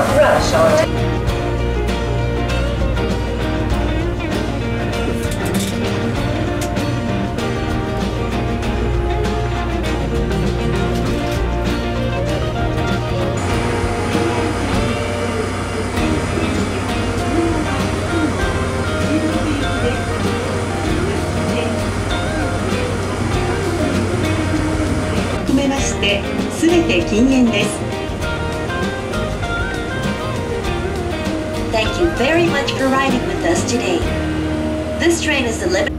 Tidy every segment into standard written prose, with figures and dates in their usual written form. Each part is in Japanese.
not rush on. すべて禁煙です。 Thank you very much for riding with us today. This train is the limit.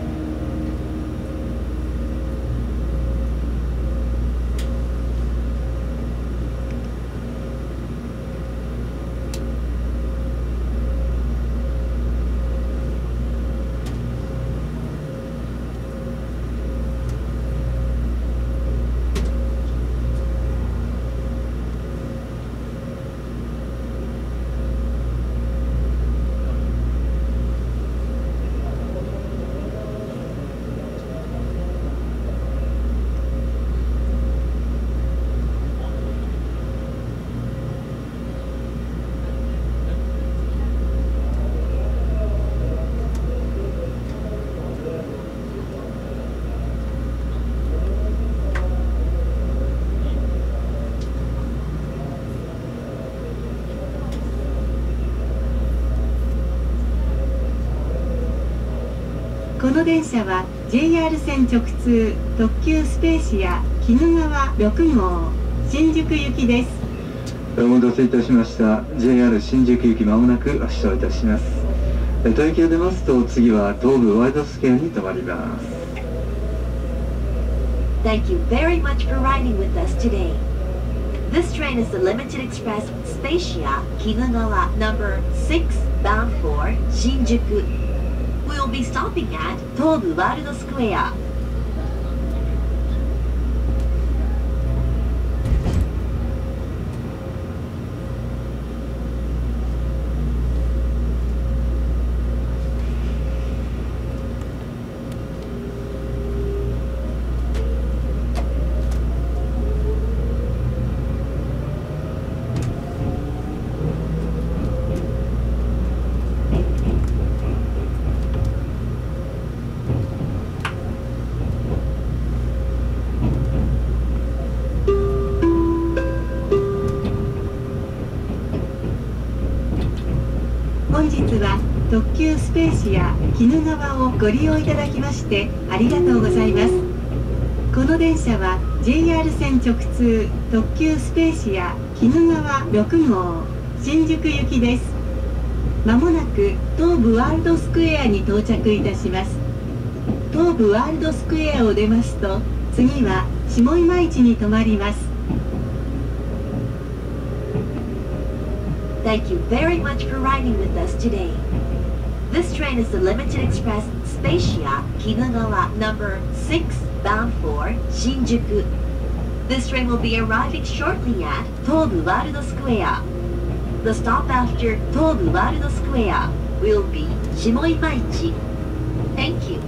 この電車は JR 線直通特急スペーシア鬼怒川6号新宿行きです。 お待たせいたしました。 JR 新宿行きまもなく発車いたします。東駅を出ますと次は東武ワイドスクエアに停まります。 Thank you very much for riding with us today. This train is the Limited Express Spacia Kinugawa number 6 bound for Shinjuku. We will be stopping at Tobu World Square. 本日は特急スペーシア鬼怒川をご利用いただきましてありがとうございます。この電車は JR 線直通特急スペーシア鬼怒川6号新宿行きです。まもなく東武ワールドスクエアに到着いたします。東武ワールドスクエアを出ますと次は下今市に停まります。 Thank you very much for riding with us today. This train is the Limited Express Spacia Kinugawa number 6 bound for Shinjuku. This train will be arriving shortly at Tobu World Square. The stop after Tobu World Square will be Shimoimaichi. Thank you.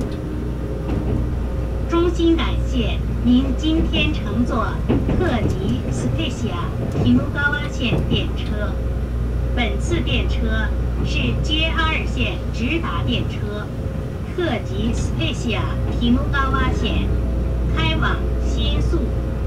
衷心感谢您今天乘坐特急斯佩西亚提努高洼线电车。本次电车是 JR 线直达电车，特急斯佩西亚提努高洼线，开往新宿。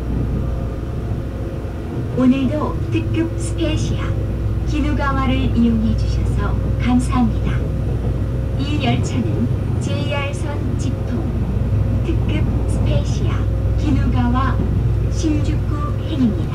오늘도 특급 스페이시아 기누가와를 이용해 주셔서 감사합니다. 이 열차는 JR선 직통 특급 스페이시아 기누가와 신주쿠행입니다.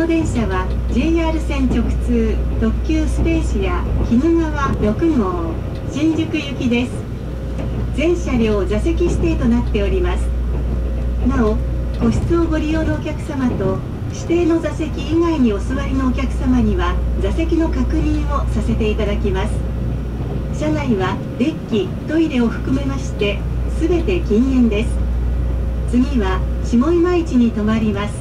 の電車は JR 線直通特急スペーシア鬼怒川6号新宿行きです。全車両座席指定となっております。なお、個室をご利用のお客様と指定の座席以外にお座りのお客様には座席の確認をさせていただきます。車内はデッキ、トイレを含めまして全て禁煙です。次は下今市に停まります。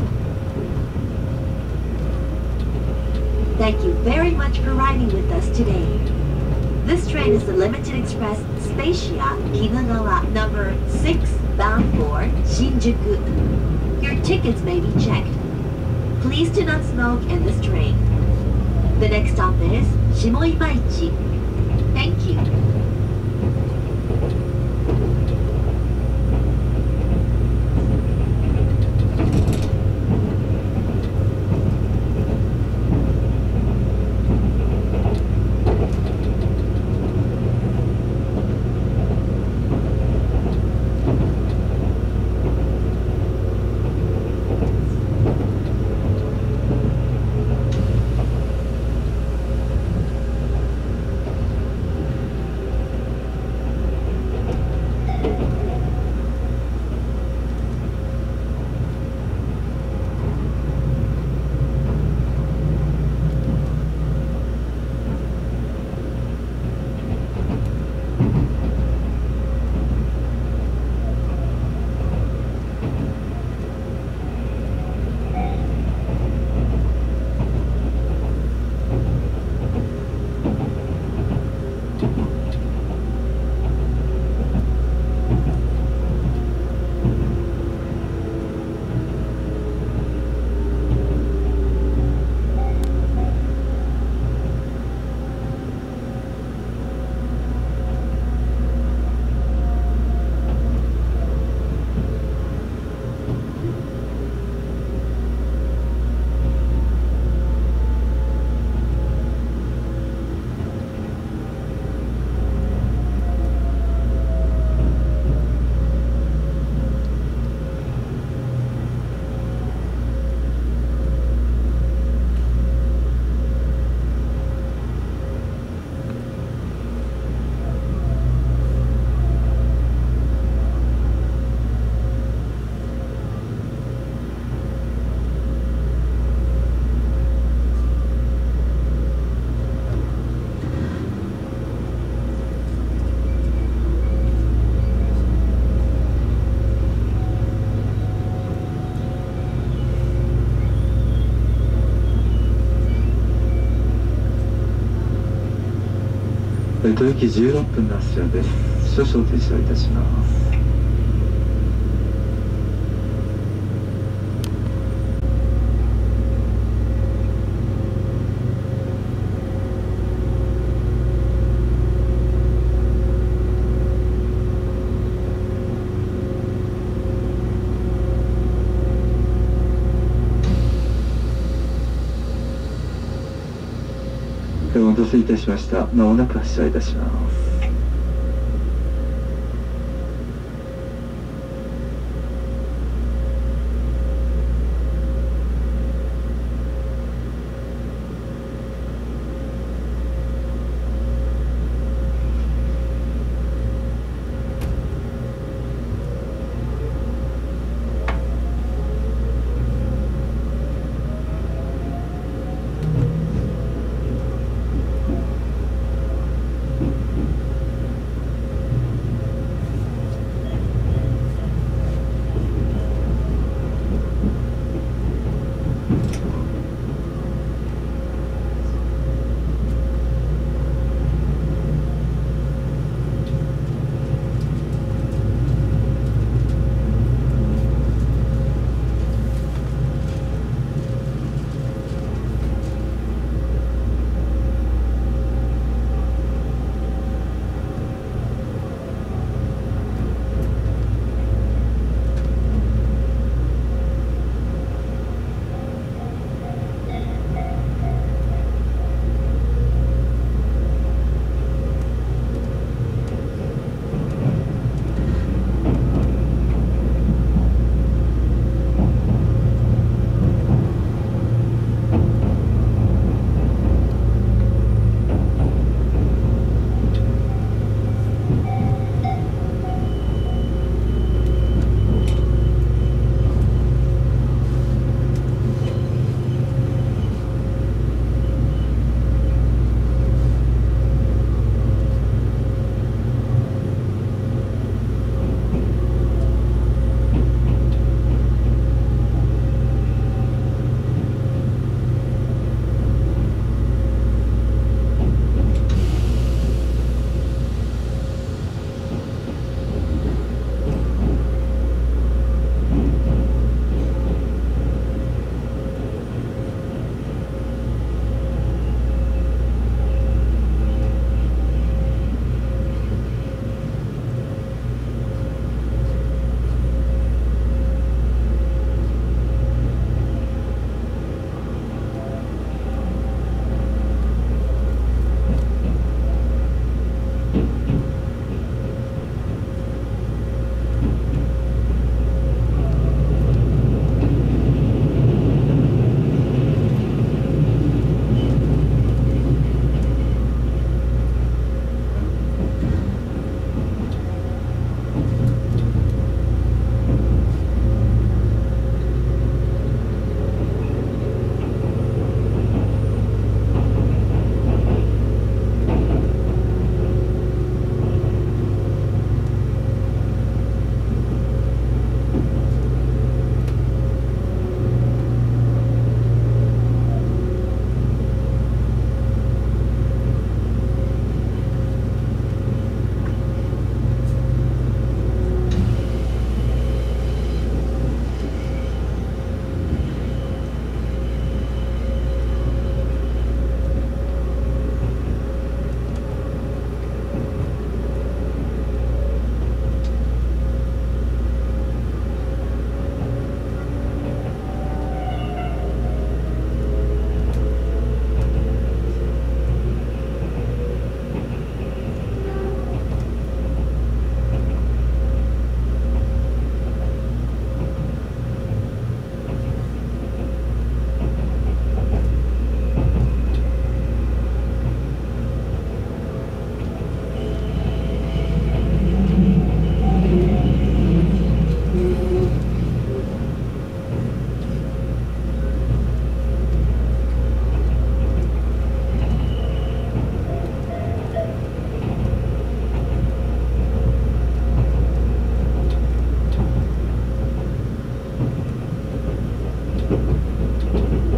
Thank you very much for riding with us today. This train is the Limited Express Spacia Kinugawa number 6 bound for Shinjuku. Your tickets may be checked. Please do not smoke in this train. The next stop is Shimoimaichi. Thank you. 豊駅16分の発車です。少々停車いたします。お待たせいたしました。まもなく発車いたします。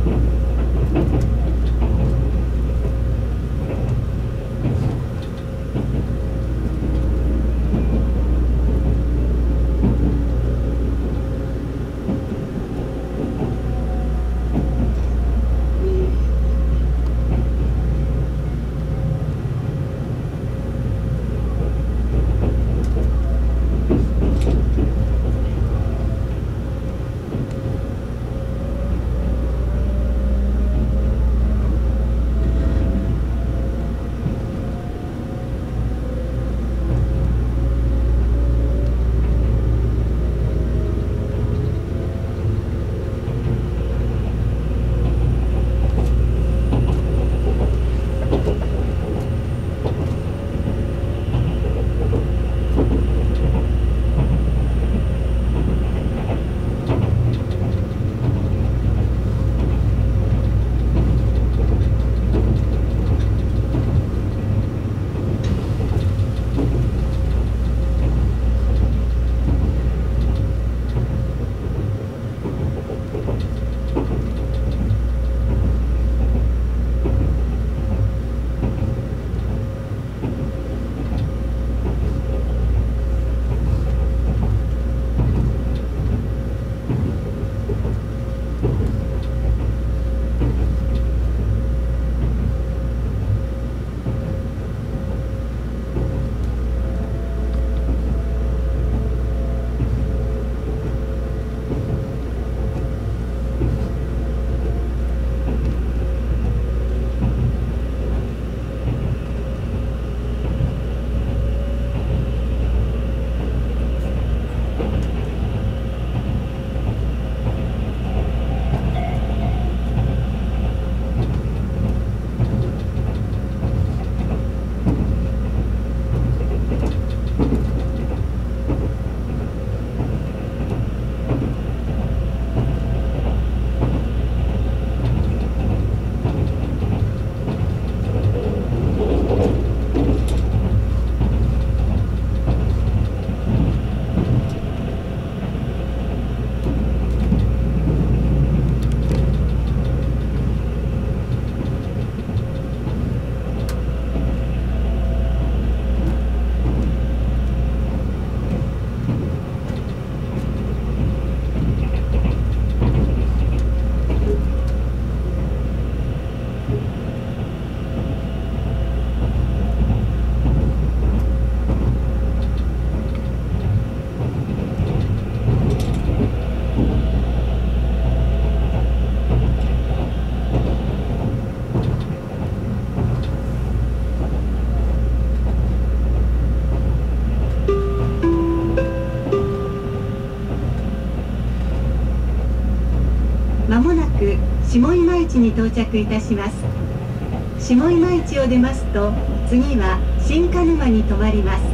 下今市に到着いたします。下今市を出ますと次は新鹿沼に停まります。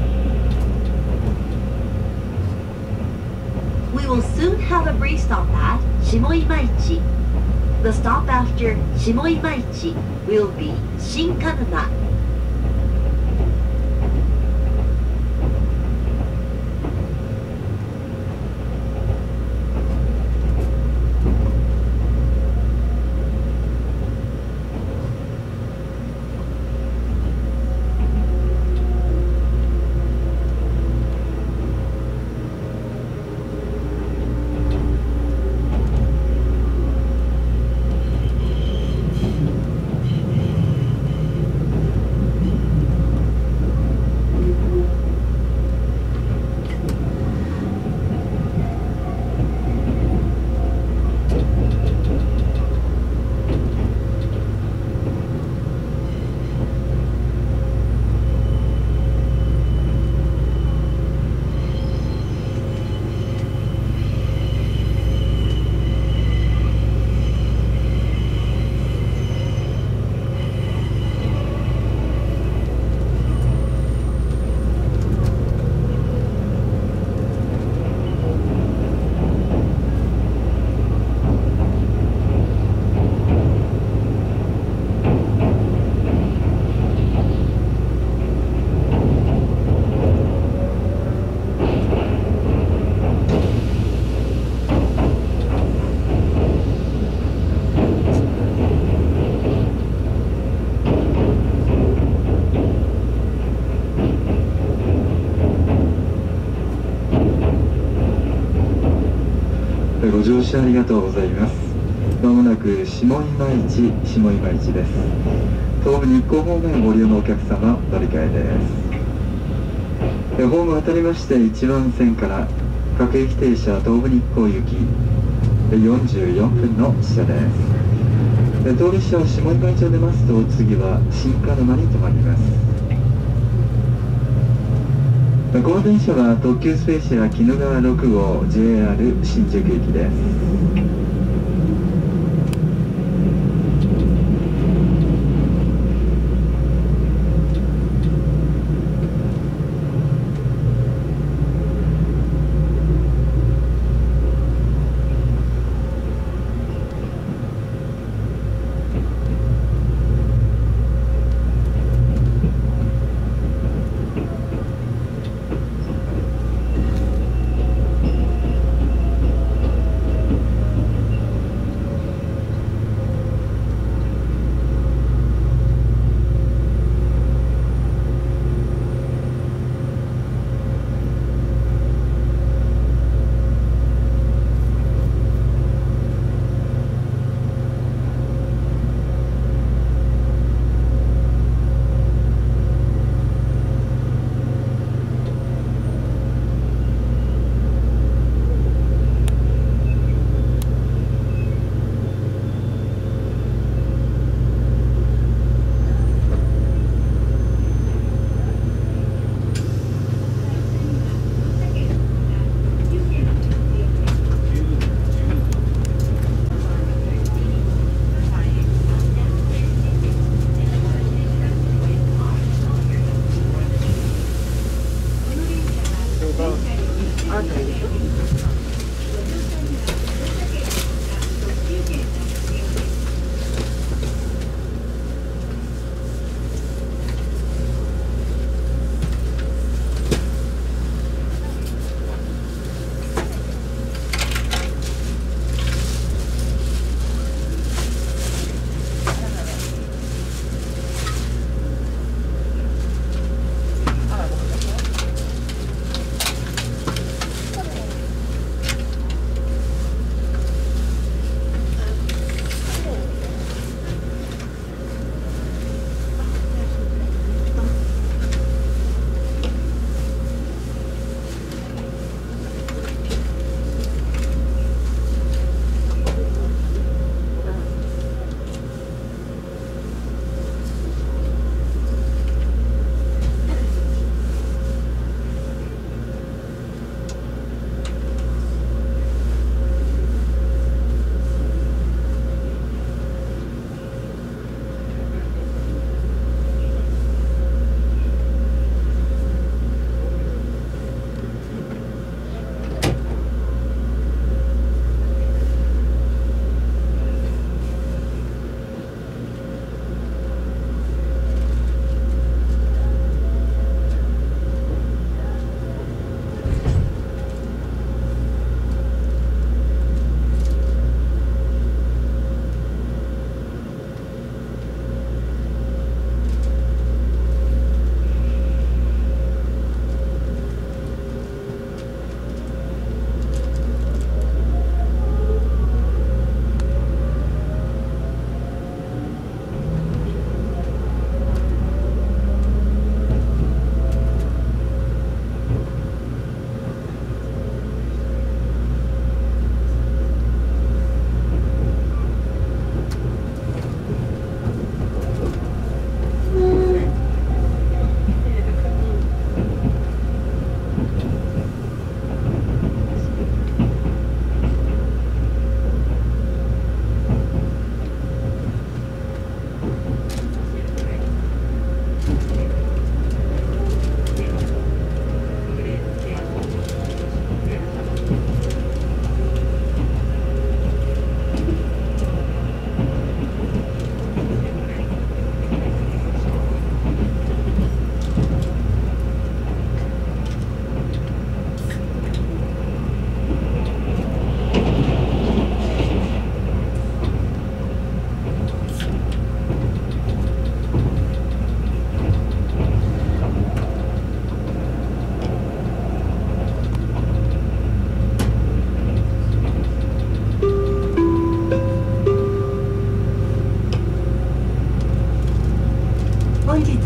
We will soon have a brief stop at 下今市. The stop after 下今市 will be 新鹿沼. 車ありがとうございます。まもなく下今市です。東武日光方面ご利用のお客様乗り換えです。ホーム渡りまして1番線から各駅停車東武日光行き44分の汽車です。当列車は下今市を出ますと次は新鹿沼に停まります。この電車は特急スペーシア鬼怒川6号 JR 新宿行きです。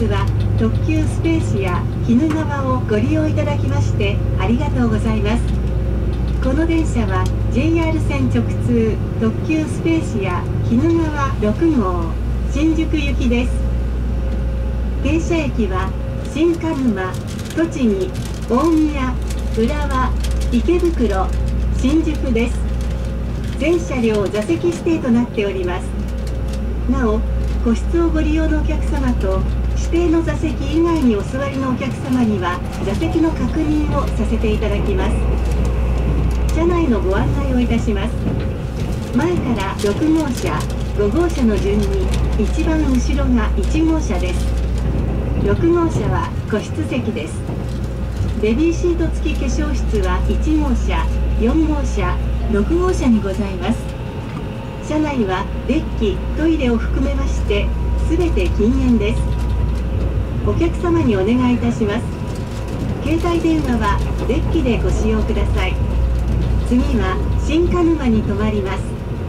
日は特急スペーシア鬼怒川をご利用いただきましてありがとうございます。この電車は JR 線直通特急スペーシア鬼怒川6号新宿行きです。停車駅は新鹿沼、栃木、大宮、浦和、池袋、新宿です。全車両座席指定となっております。なお、個室をご利用のお客様と指定の座席以外にお座りのお客様には座席の確認をさせていただきます。車内のご案内をいたします。前から6号車、5号車の順に一番後ろが1号車です。6号車は個室席です。ベビーシート付き化粧室は1号車、4号車、6号車にございます。車内はデッキ、トイレを含めまして全て禁煙です。お客様にお願いいたします。携帯電話はデッキでご使用ください。次は新鹿沼に停まります。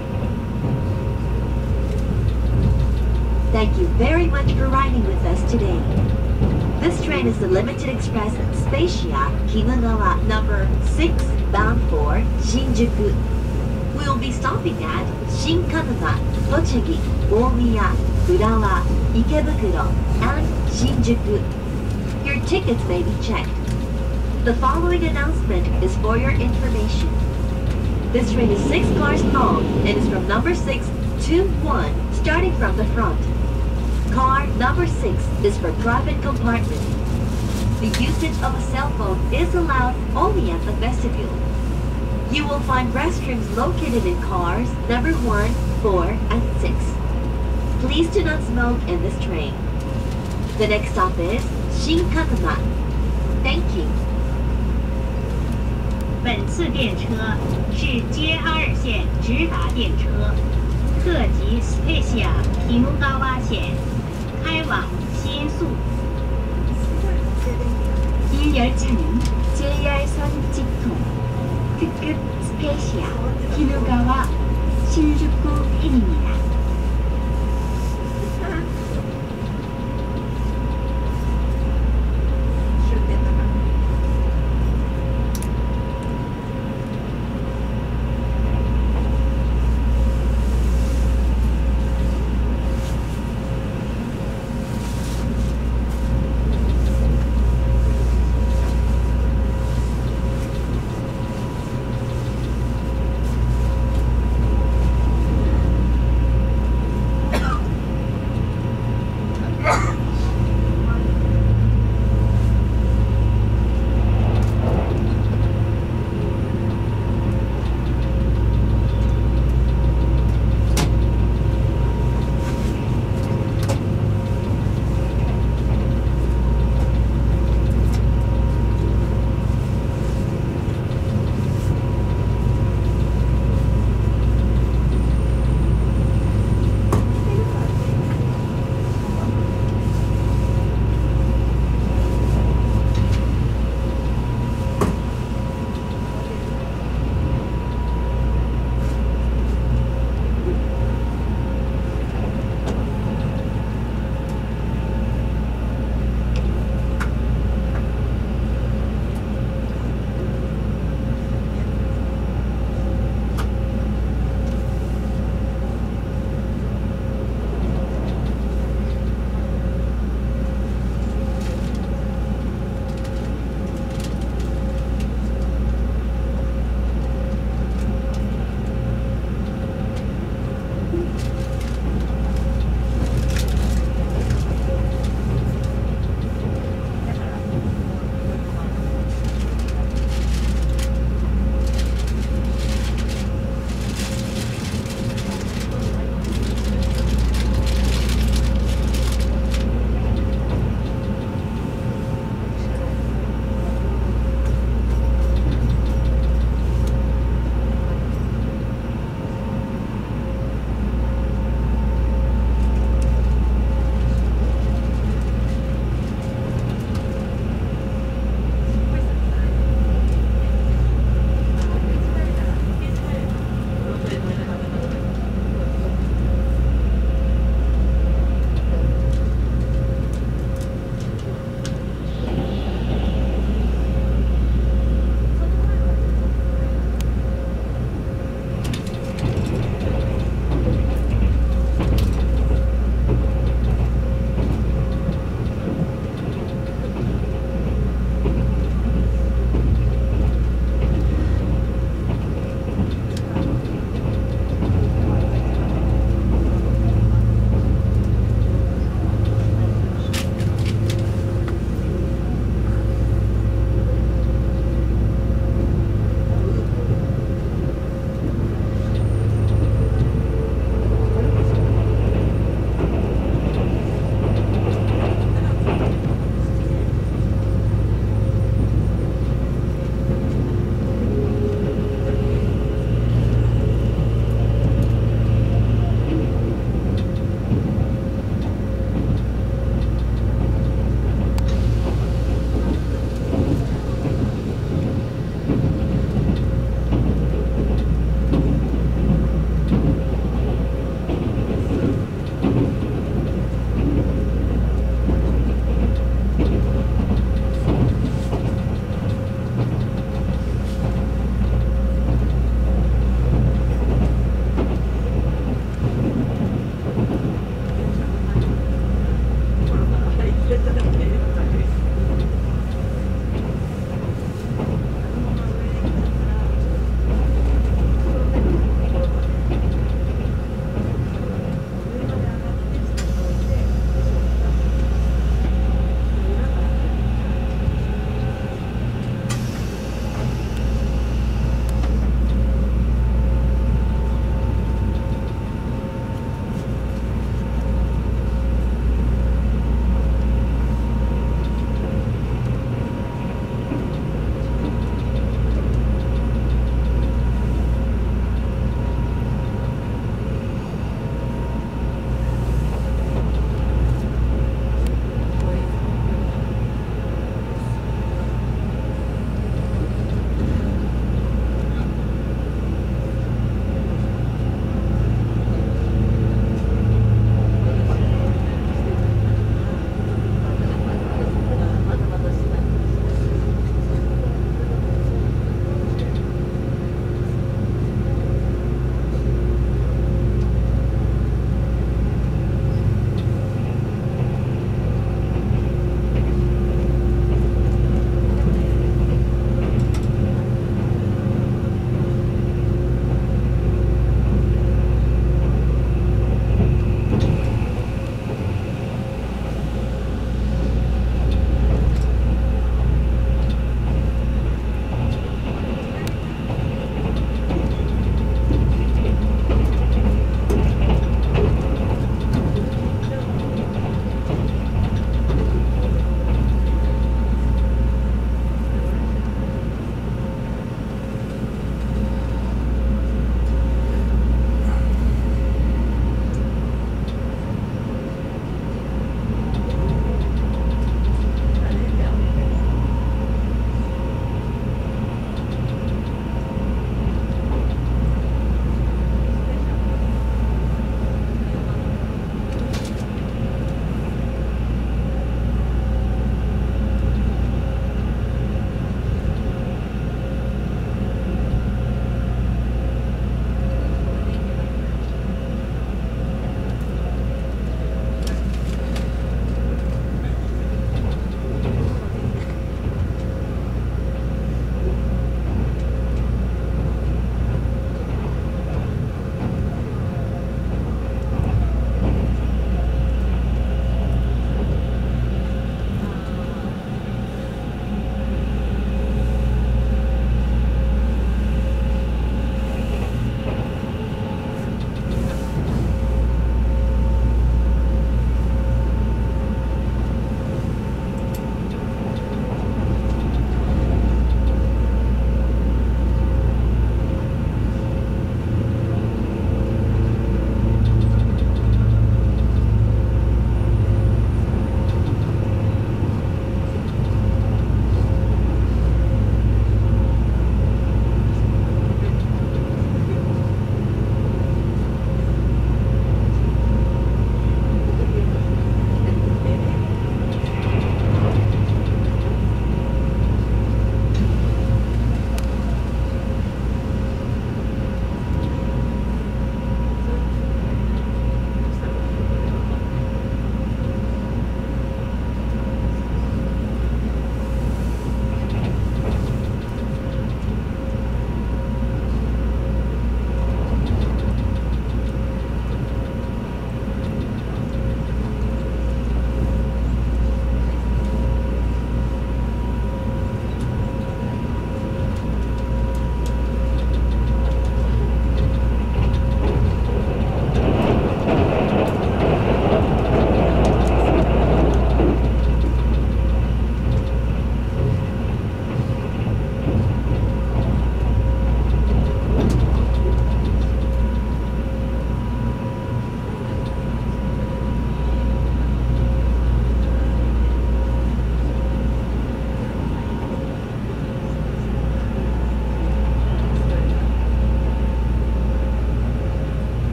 Thank you very much for riding with us today. This train is the Limited Express Spacia Kinugawa number 6 bound for Shinjuku. We will be stopping at Shinkanuma, Tochigi, Omiya, Urawa, Ikebukuro, and Shinjuku. Your tickets may be checked. The following announcement is for your information. This train is 6 cars long and is from number 6 to 1, starting from the front. Car number 6 is for private compartment. The usage of a cell phone is allowed only at the vestibule. You will find restrooms located in cars number 1, 4, and 6. Please do not smoke in this train. The next stop is Shinkanuma. Thank you. 本次电车是 JR 线直达电车，特急 스페이시아 기누가와线，开往新宿。 이 열차는 JR선 직통 특급 스페이시아 기누가와 신주쿠행입니다.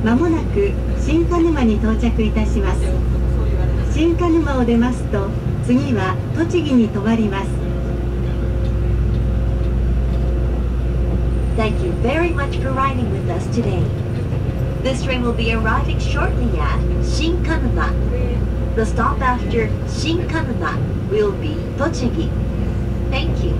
まもなく新鹿沼に到着いたします。新鹿沼を出ますと次は栃木に停まります。 Thank you very much for riding with us today. This train will be arriving shortly at Shinkanuma. The stop after Shinkanuma will be Tochigi. Thank you.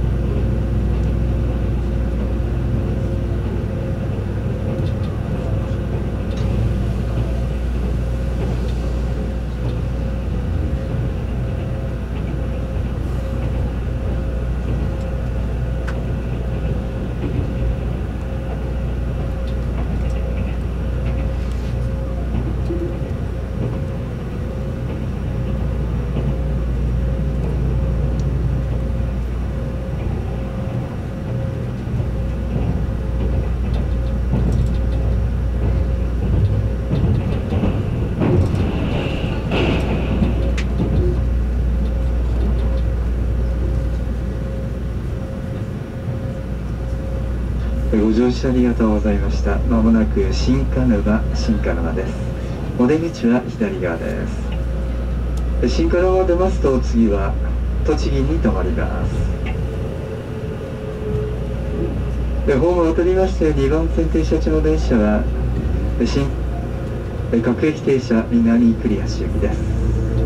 ご乗車ありがとうございました。まもなく新鹿沼です。お出口は左側です。新鹿沼を出ますと次は栃木に停まります。ホームを渡りまして2番線停車中の電車は各駅停車南栗橋行きです。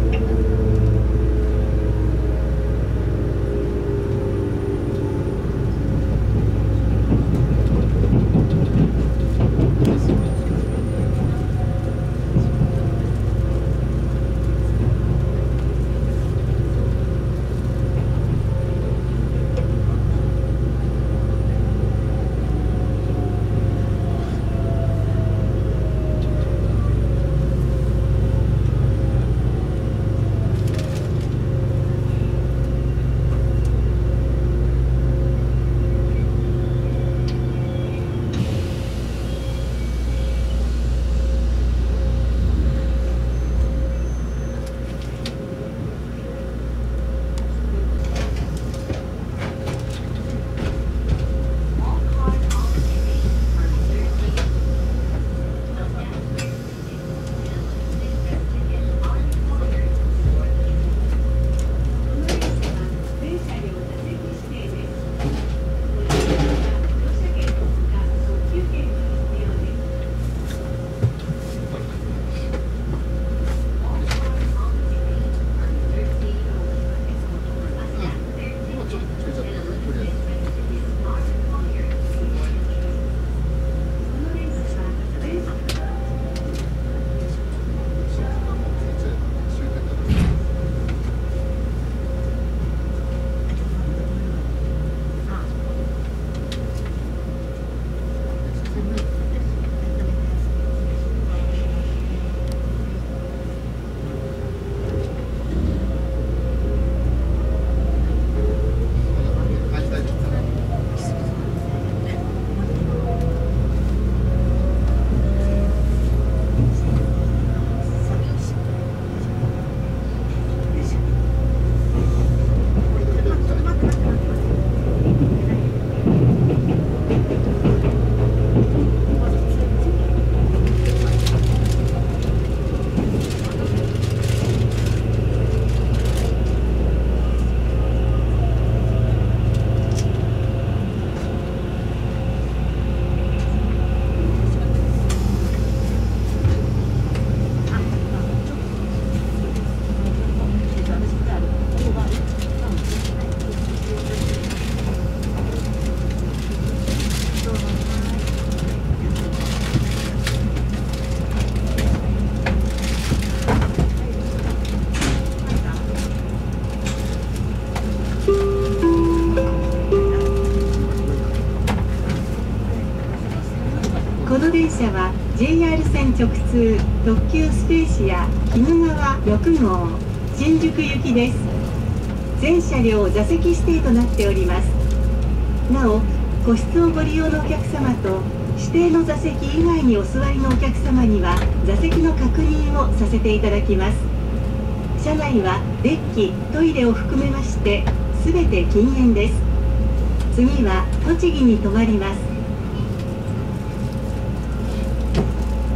この電車は JR 線直通特急スペーシア鬼怒川6号新宿行きです。全車両座席指定となっております。なお個室をご利用のお客様と指定の座席以外にお座りのお客様には座席の確認をさせていただきます。車内はデッキ、トイレを含めまして全て禁煙です。次は栃木に停まります。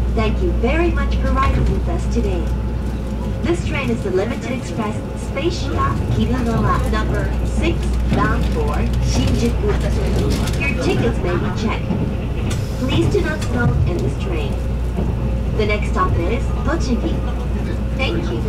Thank you very much for riding with us today. This train is the Limited Express Spacia Kinugawa number 6 bound for Shinjuku. Your tickets may be checked. Please do not smoke in this train. The next stop is Tochigi. Thank you.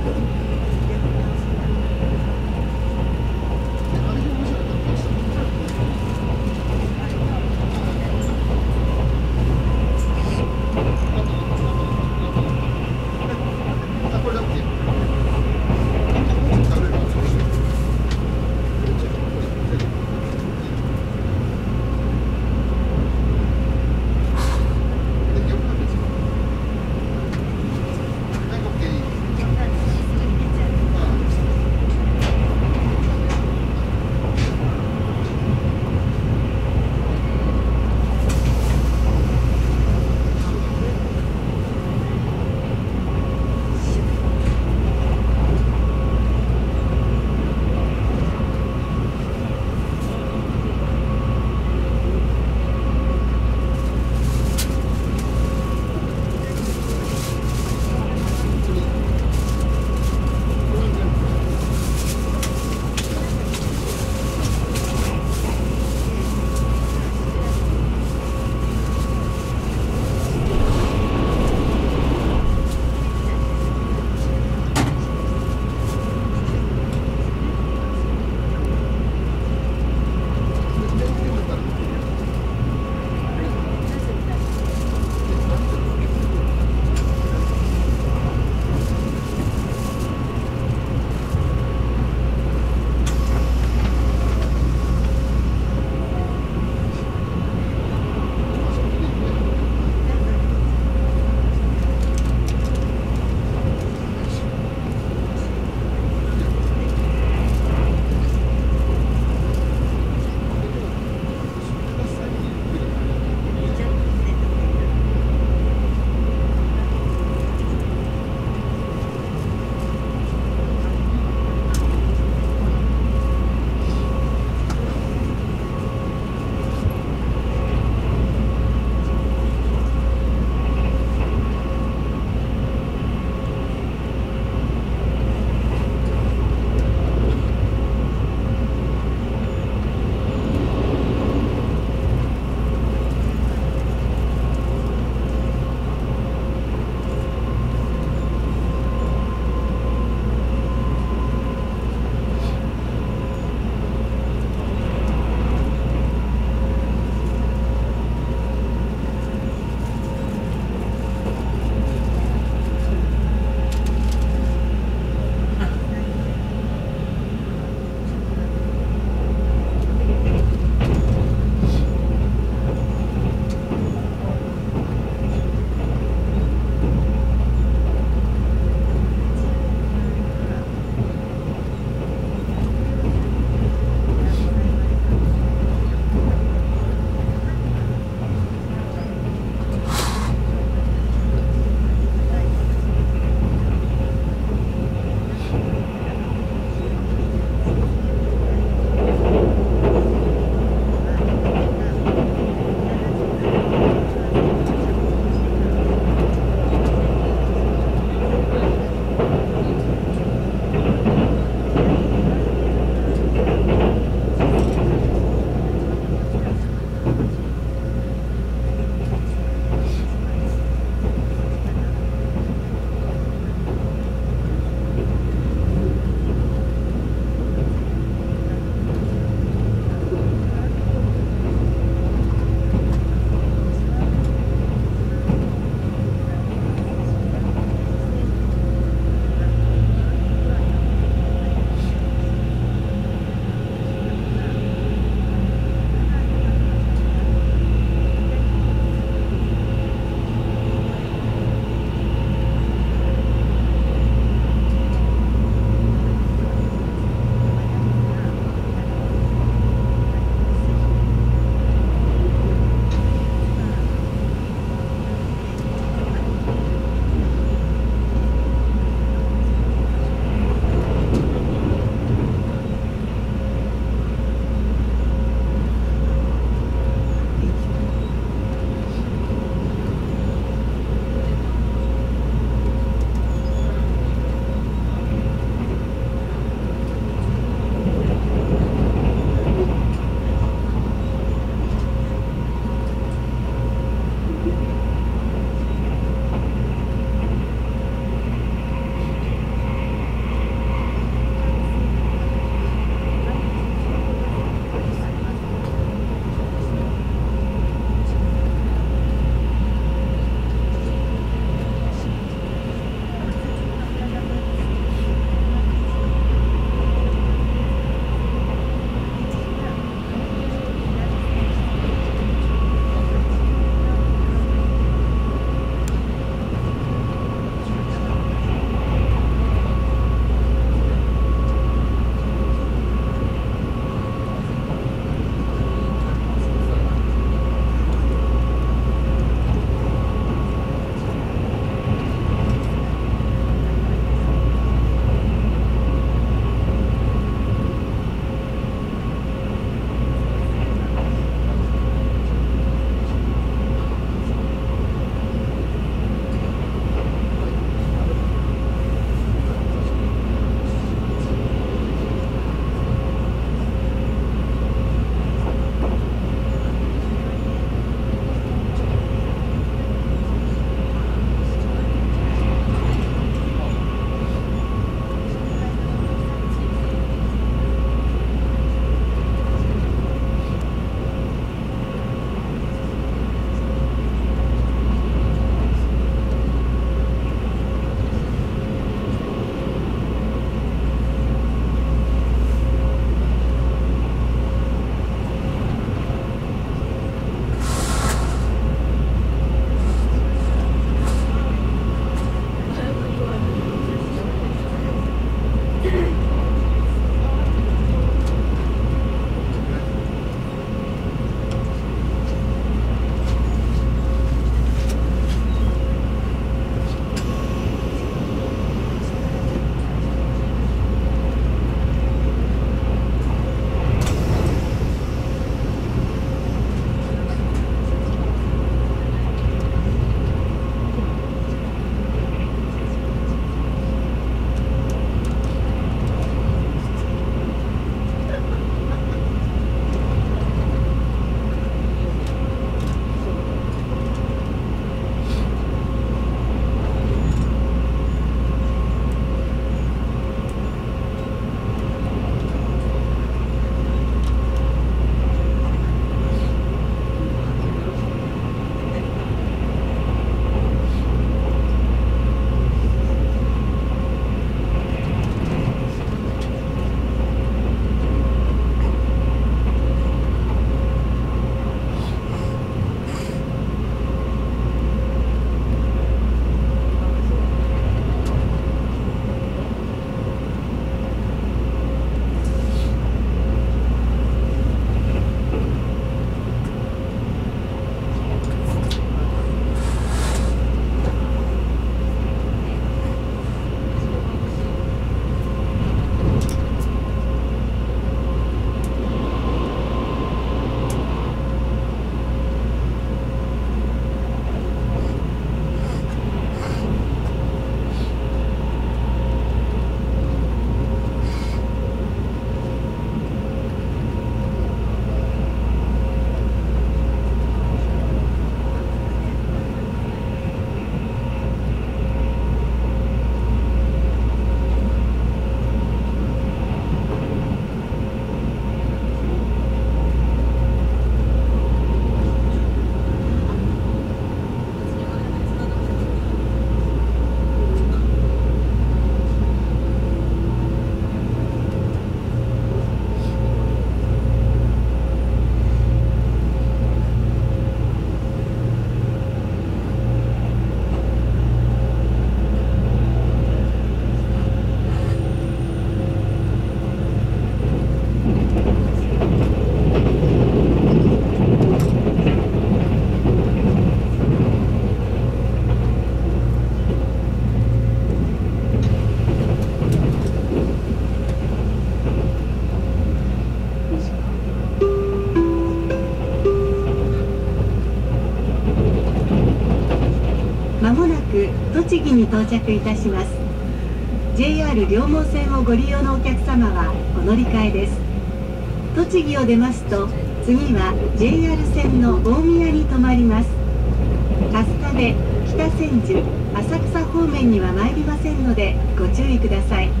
駅に到着いたします。 JR 両毛線をご利用のお客様はお乗り換えです。栃木を出ますと次は JR 線の大宮に停まります。春日部、北千住、浅草方面には参りませんのでご注意ください。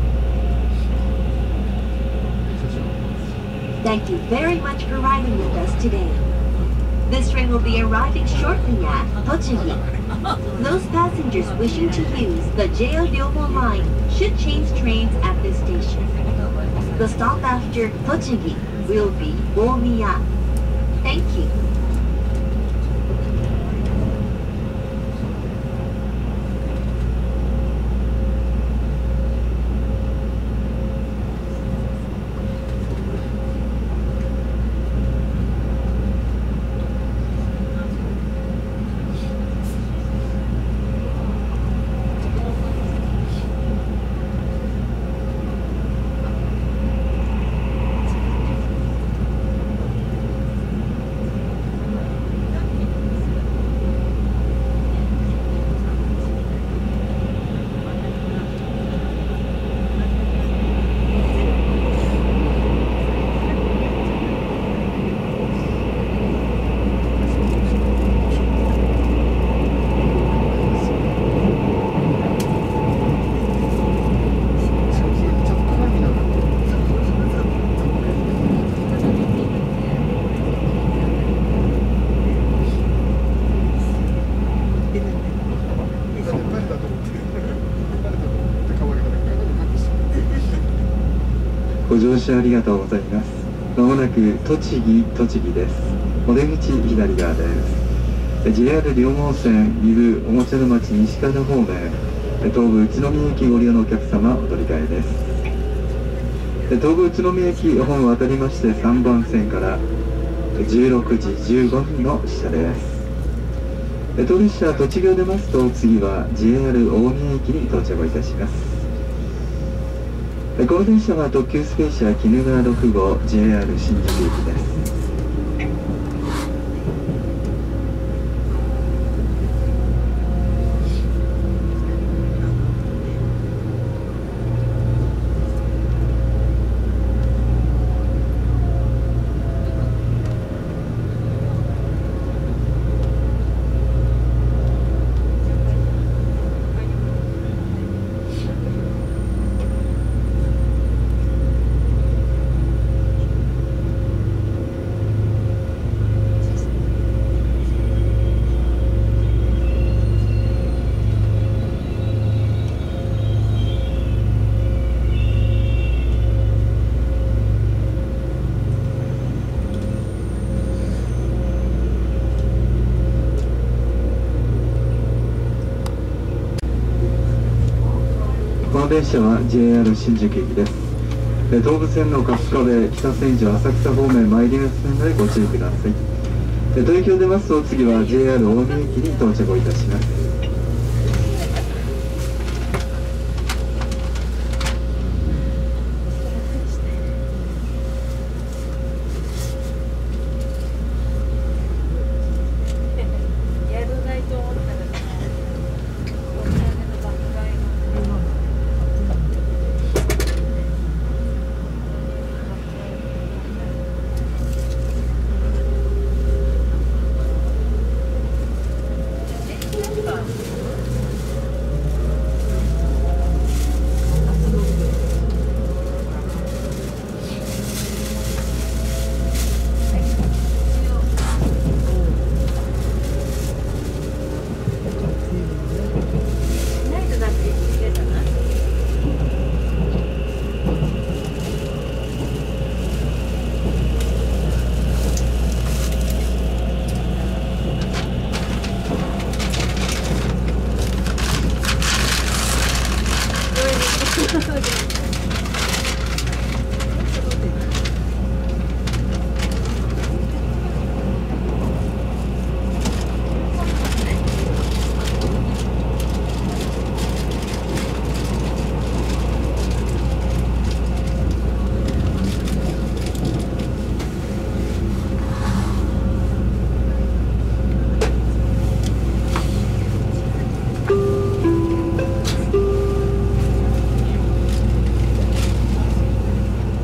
Thank you very much for riding with us today. This train will be arriving shortly at Tochigi. Those passengers wishing to use the JR Ryomo line should change trains at this station. The stop after Tochigi will be Omiya. Thank you. ご乗車ありがとうございます。まもなく栃木です。お出口左側です。JR 両毛線岐阜おもちゃの町西方方面、東武宇都宮駅ご利用のお客様お取り換えです。東武宇都宮駅本を渡りまして3番線から16時15分の汽車です。当列車栃木を出ますと次は JR 大宮駅に到着をいたします。この電車は特急スペーシア鬼怒川6号 JR 新宿駅です。この電車は JR 新宿駅です。東武線の春日部、北千住、浅草方面参りますのでご注意ください。東京を出ますと次は JR 大宮駅に到着をいたします。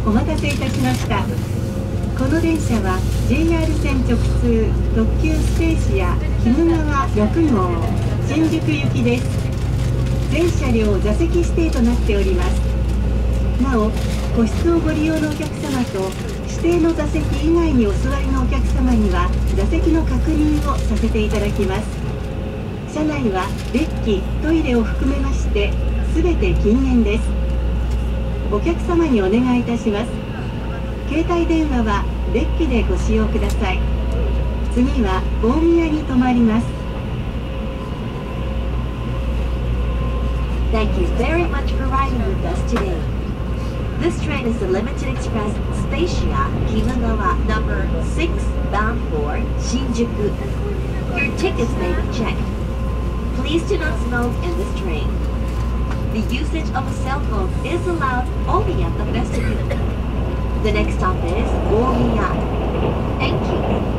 お待たせいたしました。この電車は JR 線直通特急スペーシア鬼怒川6号新宿行きです。全車両座席指定となっております。なお、個室をご利用のお客様と指定の座席以外にお座りのお客様には座席の確認をさせていただきます。車内はデッキ、トイレを含めまして全て禁煙です。お客様にお願いいたします。携帯電話はデッキでご使用ください。次は大宮に停まります。 Thank you very much for riding with us today. This train is the Limited Express Spacia Kinugawa number 6 bound for Shinjuku. Your tickets may be checked. Please do not smoke in this train. The usage of a cell phone is allowed only at the vestibule. The next stop is Omiya. Thank you.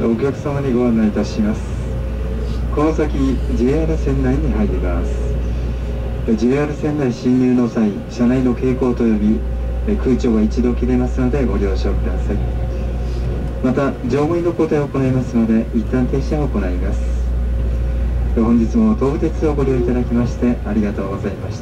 お客様にご案内いたします。この先 JR 線内に入ります。 JR 線内進入の際、車内の蛍光灯及び空調が一度切れますのでご了承ください。また乗務員の交代を行いますので一旦停車を行います。本日も東武鉄をご利用いただきましてありがとうございました。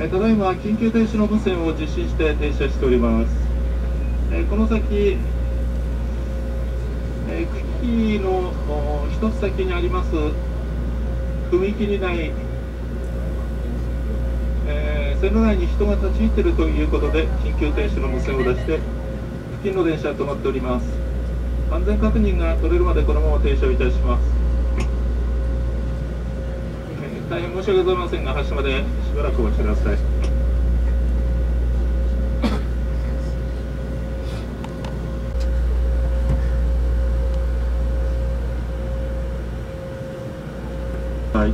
ただいま緊急停止の無線を実施して停車しております。この先、久喜の一つ先にあります踏切内、線路内に人が立ち入っているということで緊急停止の無線を出して付近の電車は止まっております。安全確認が取れるまでこのまま停車をいたします。大変申し訳ございませんが、発車までしばらくお待ちください。はい。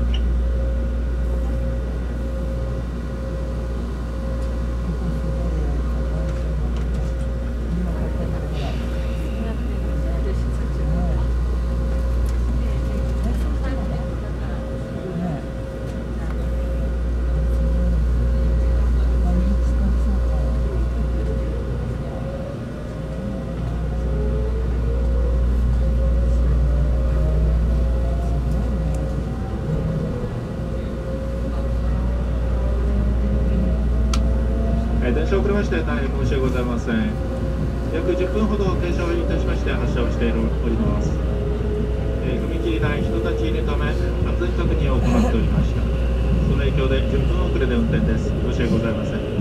電車遅れまして大変申し訳ございません。約10分ほど停車をいたしまして発車をしております。踏切内人立ち入りのため安全確認を行っておりました。その影響で10分遅れで運転です。申し訳ございません。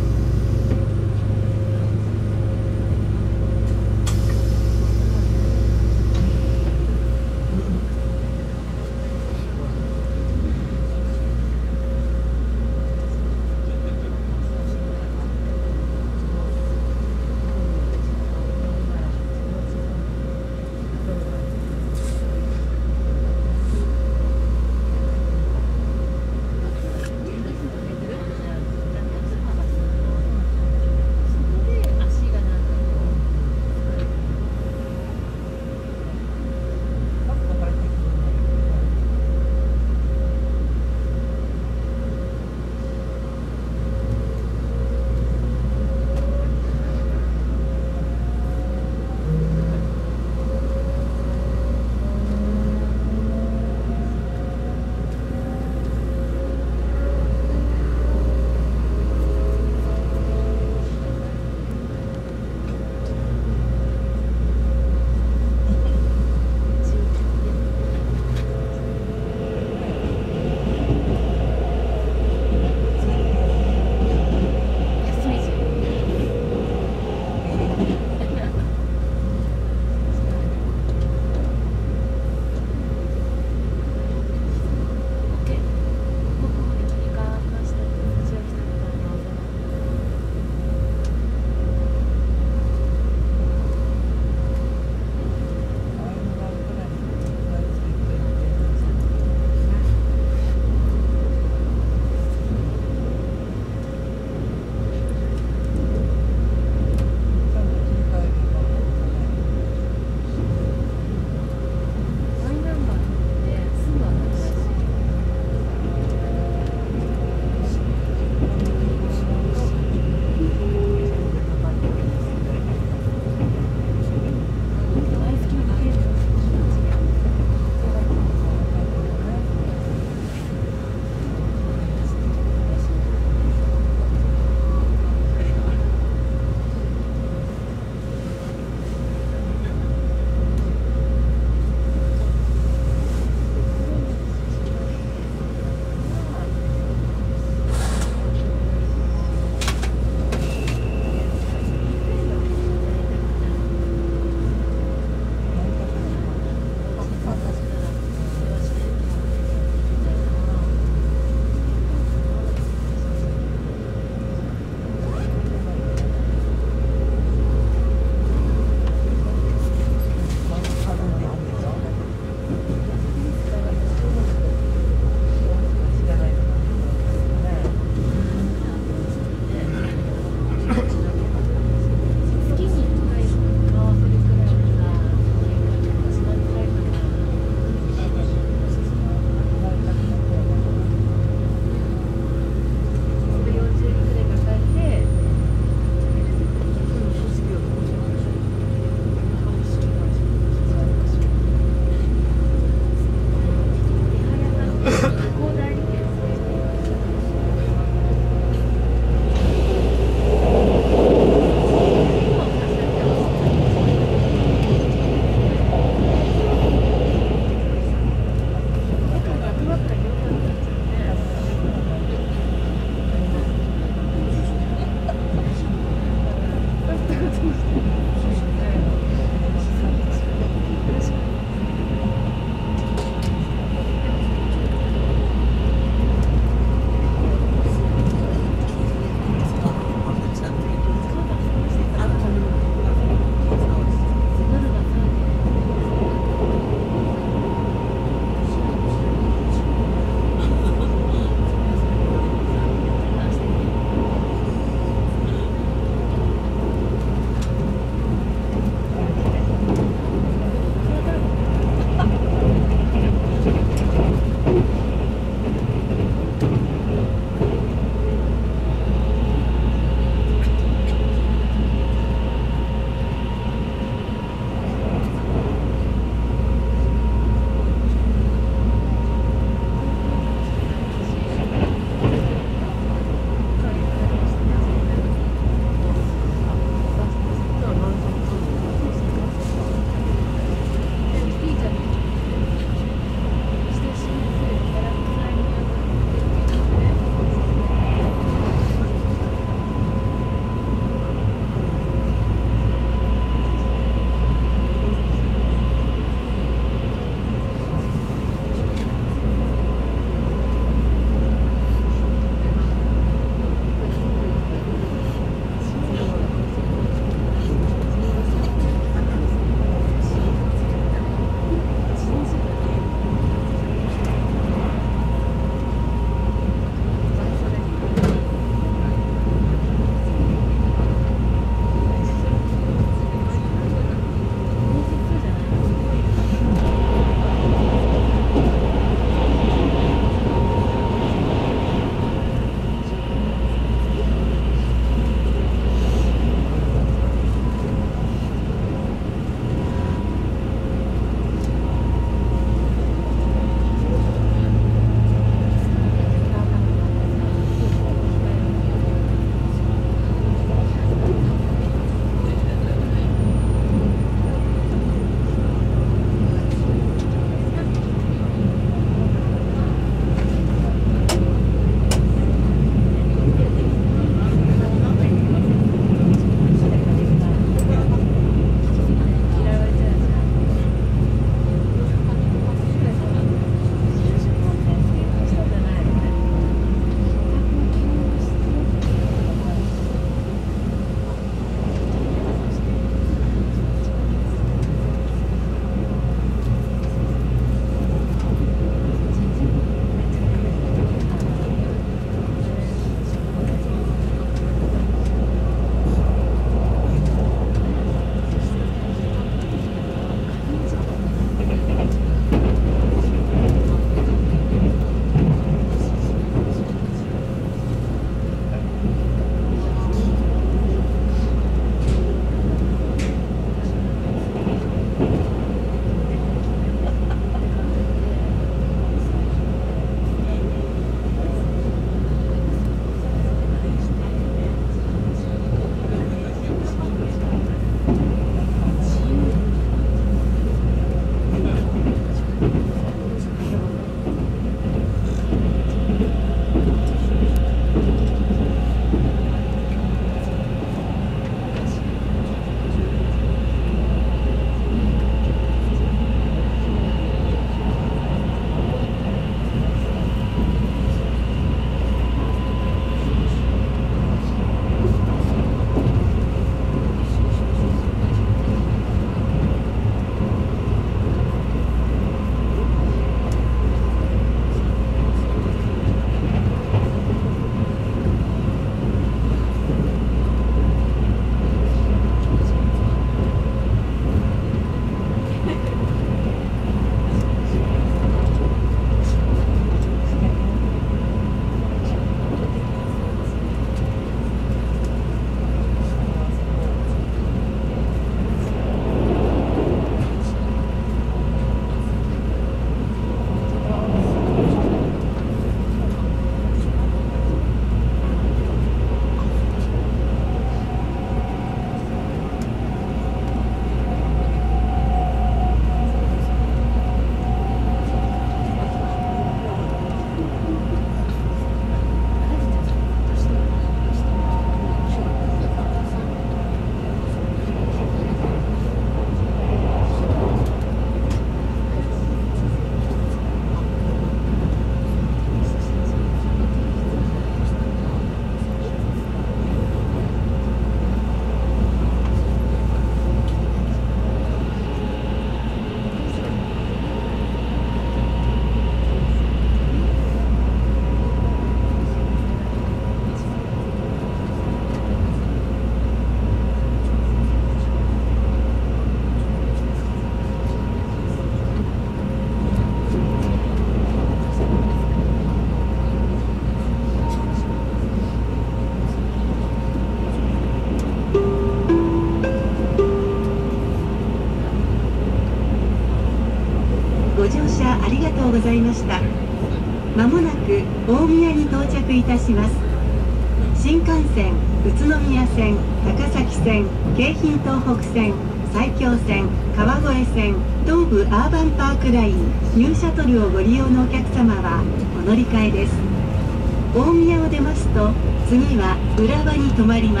ございました。まもなく大宮に到着いたします。新幹線宇都宮線、高崎線、京浜東北線、埼京線、川越線、東武アーバンパークライン、ニューシャトルをご利用のお客様はお乗り換えです。大宮を出ますと次は浦和に停まります。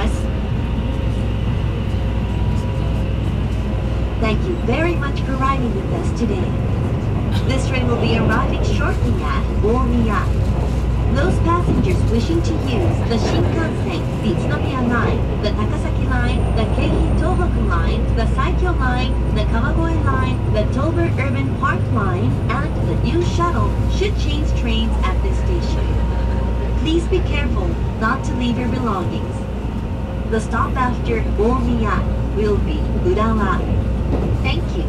Thank you very much for riding with us today. This train will be arriving shortly at Omiya. Those passengers wishing to use the Shinkansen, the Utsunomiya line, the Takasaki line, the Keihin Tohoku line, the Saikyo line, the Kawagoe line, the Tober Urban Park line, and the new shuttle should change trains at this station. Please be careful not to leave your belongings. The stop after Omiya will be Urawa. Thank you.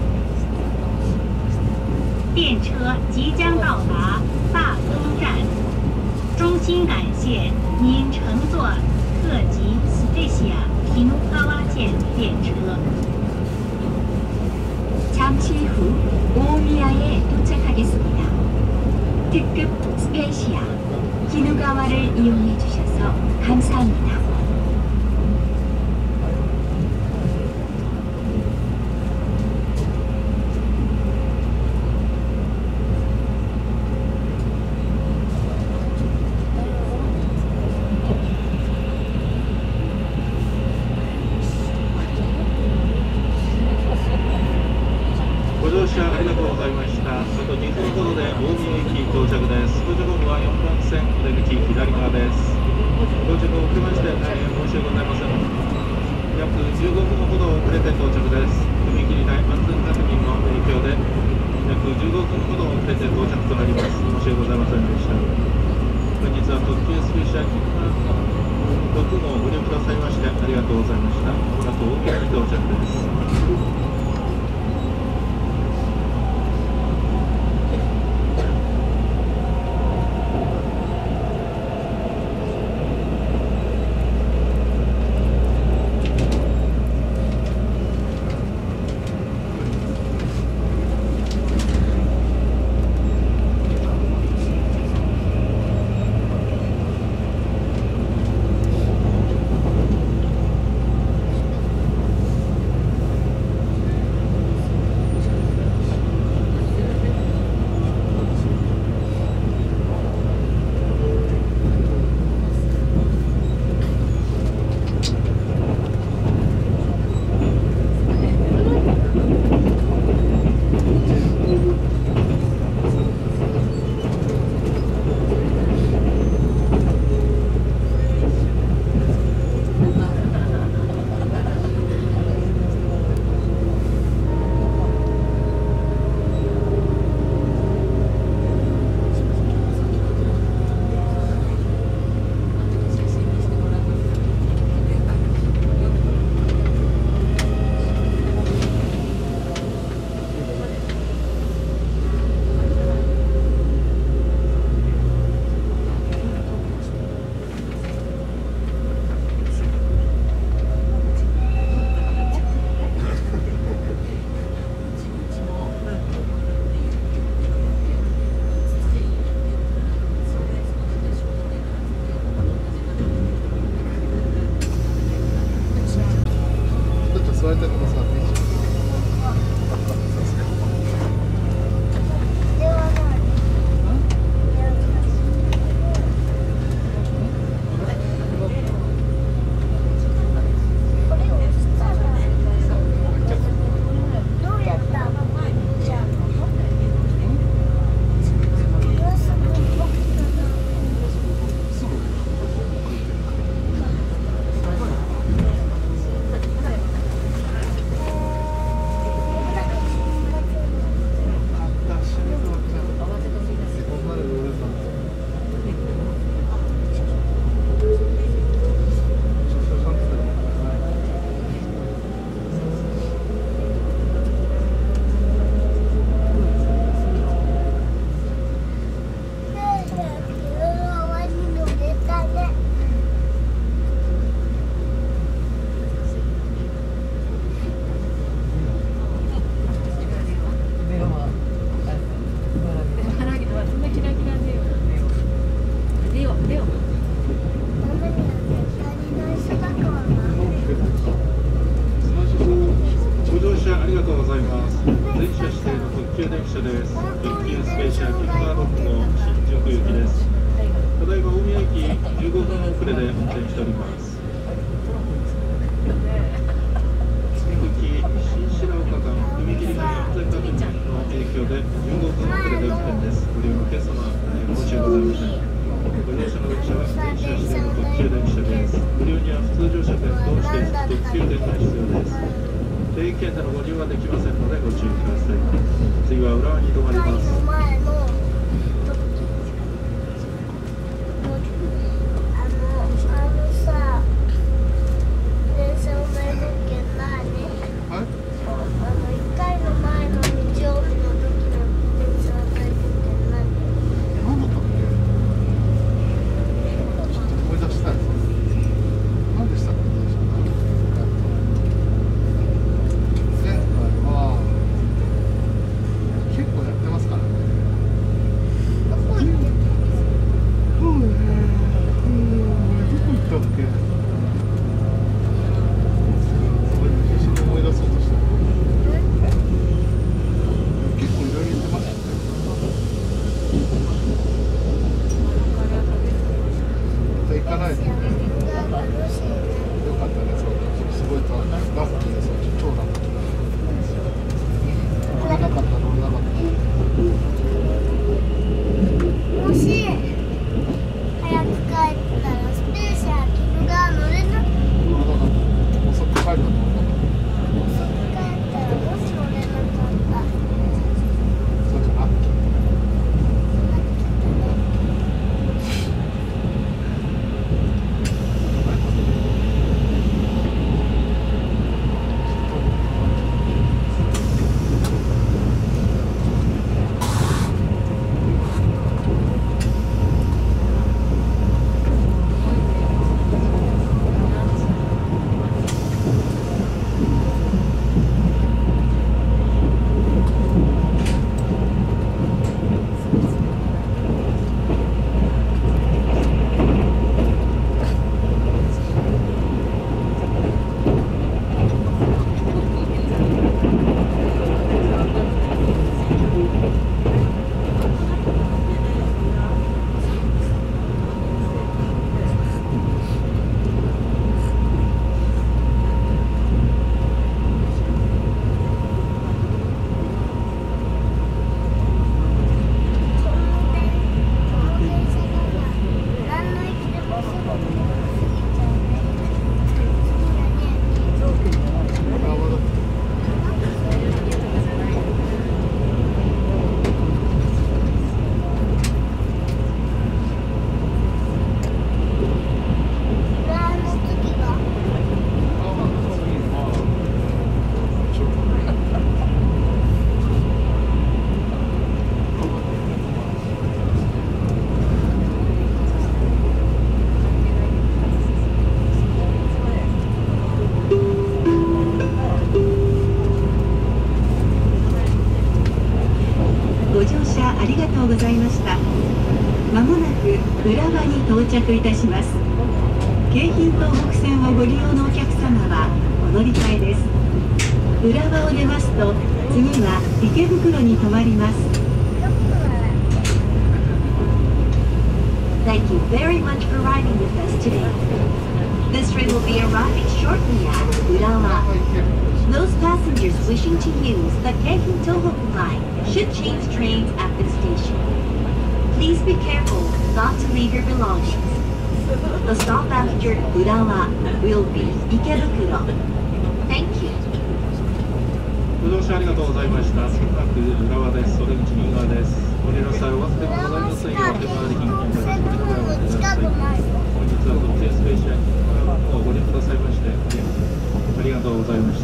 电车即将到达大东站，衷心感谢您乘坐特急スペシア鬼怒川线電車。 잠시 후 오미야에 도착하겠습니다. 특급 스페시아 기누가와를 이용해 주셔서 감사합니다. います。全車指定の特急電車です。特急スペーシアキンガー6号新宿行きです。ただいま大宮駅15分遅れで運転しております。引き続き新白岡間踏切の安全確認の影響で15分遅れで運転です。ご利用のお客様、申し訳ございません。ご乗車の電車は全車指定の特急電車です。ご利用には普通乗車券と指定特急券が必要です。定期券でのご利用はできませんのでご注意ください。次は浦和に停まります。 ありがとうございました。まもなく浦和に到着いたします。京浜東北線をご利用のお客様はお乗り換えです。浦和を出ますと次は池袋に停まります。 Thank you very much for riding with us today. This train will be arriving shortly at Urawa. Those passengers wishing to use the Keihun Tohoku line should change trains at this station. Please be careful not to leave your belongings. The stop after Urawa will be Ikebukuro. Thank you. ご乗車ありがとうございました。まもなく浦和です。お出口右側です。ご利用の際お忘れ物ございませんようお手回り品金からご利用ください。本日は特急スペーシアをご利用くださいましてありがとうございました。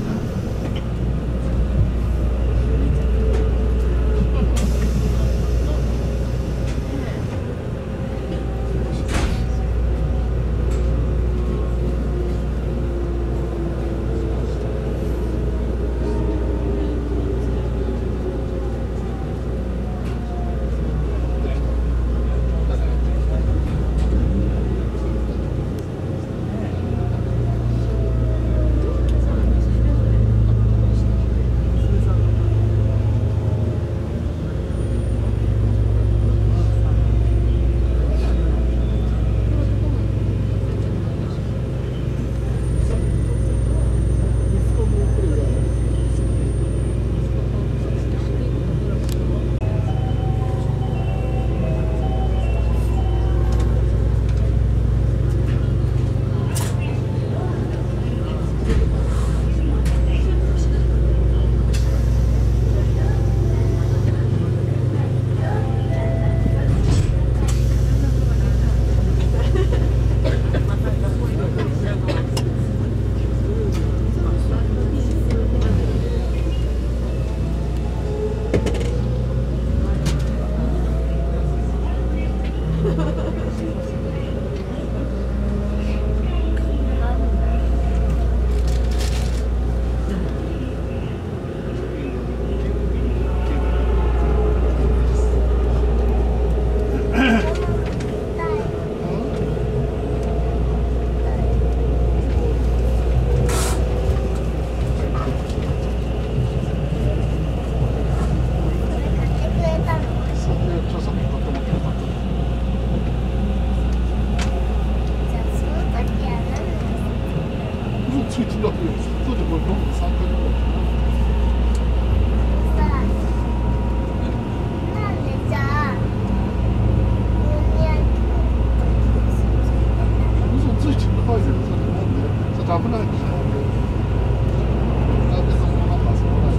ついてるわけです。そうでこれ僕3回ぐらい。嘘ついてるわけです。それなんで？それ危ないでしょ。なんでそのまま遊ばないの？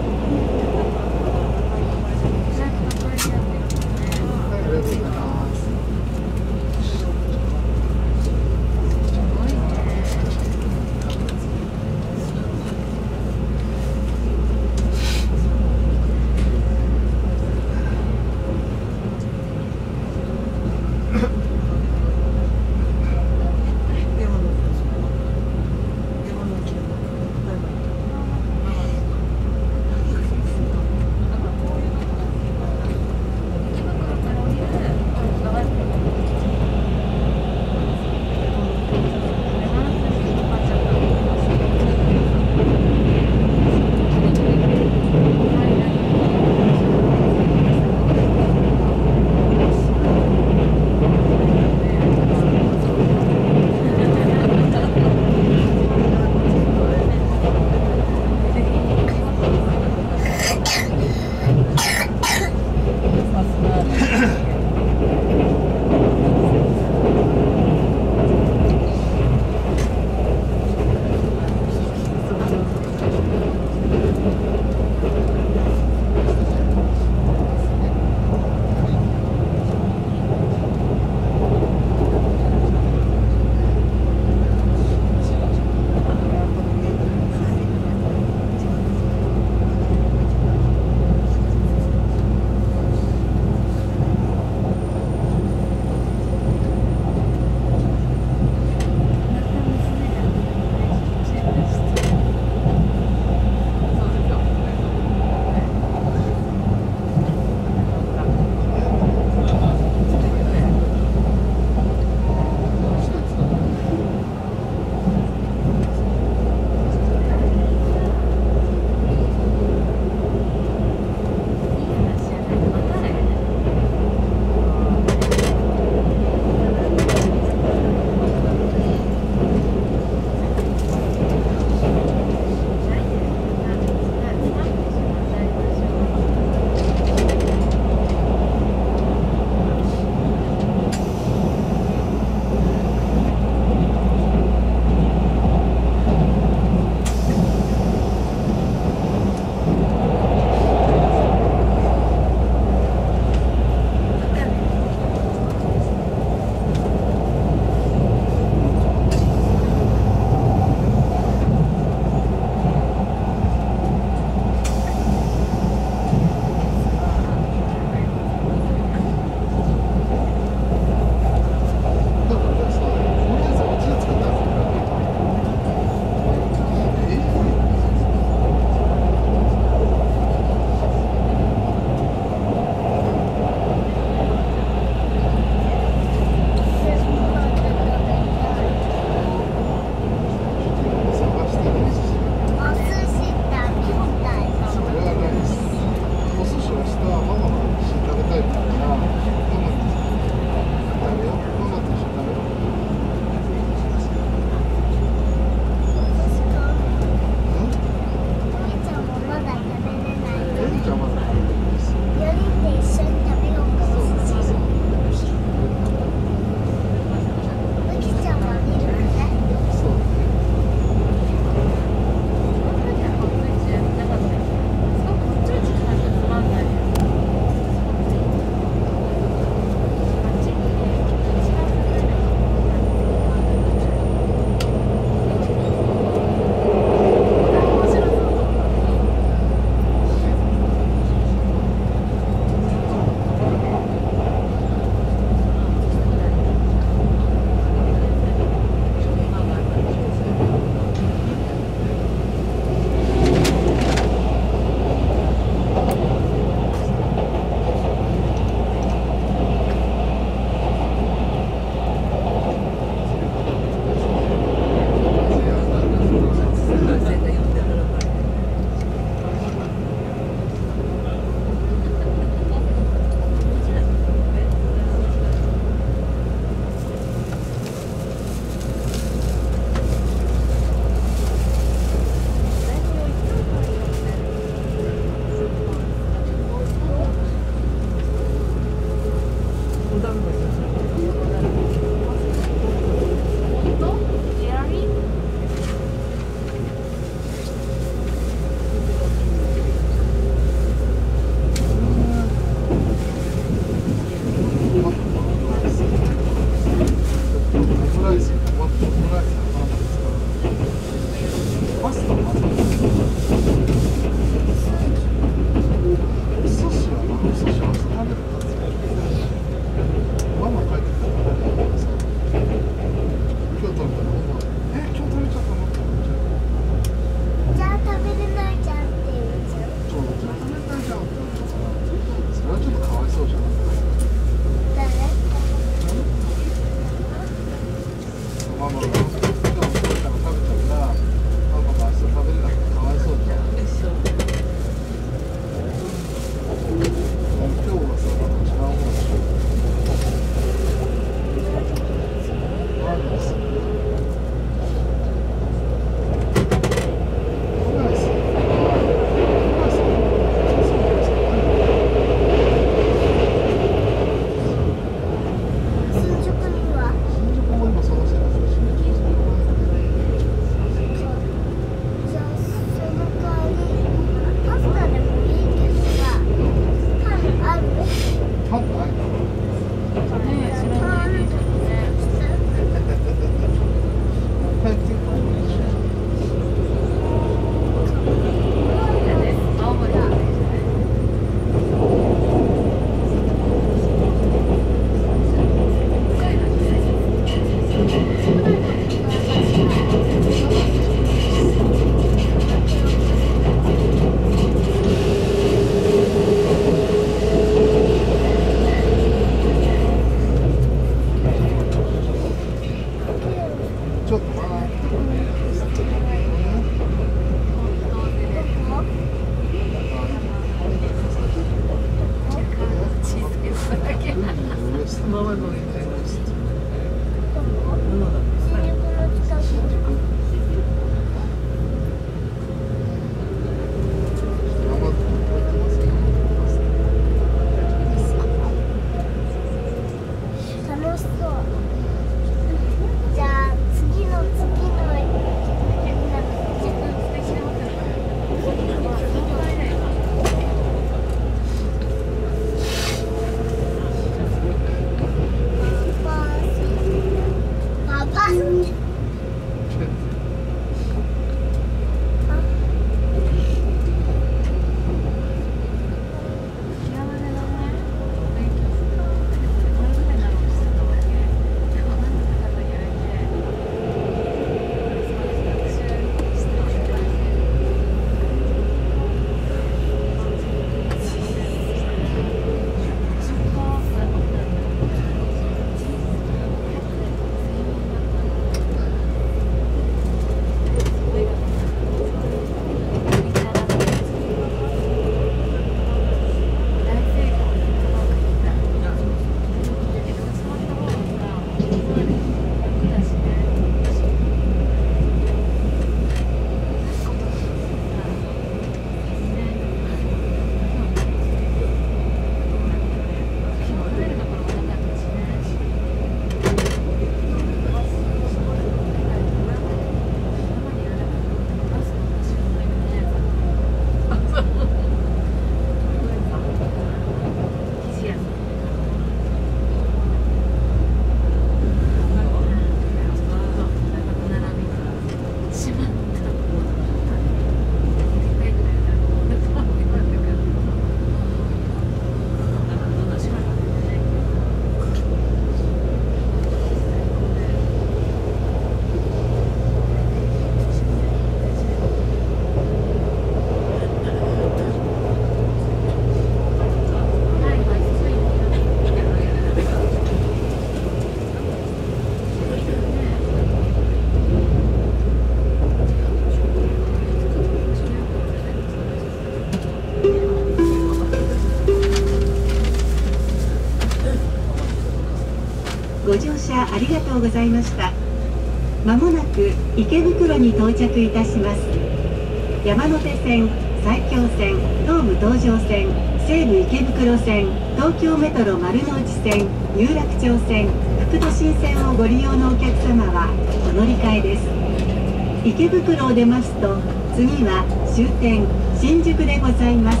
ご乗車ありがとうございました。まもなく池袋に到着いたします。山手線、埼京線、東武東上線、西武池袋線、東京メトロ丸の内線、有楽町線、副都心線をご利用のお客様はお乗り換えです。池袋を出ますと次は終点新宿でございます。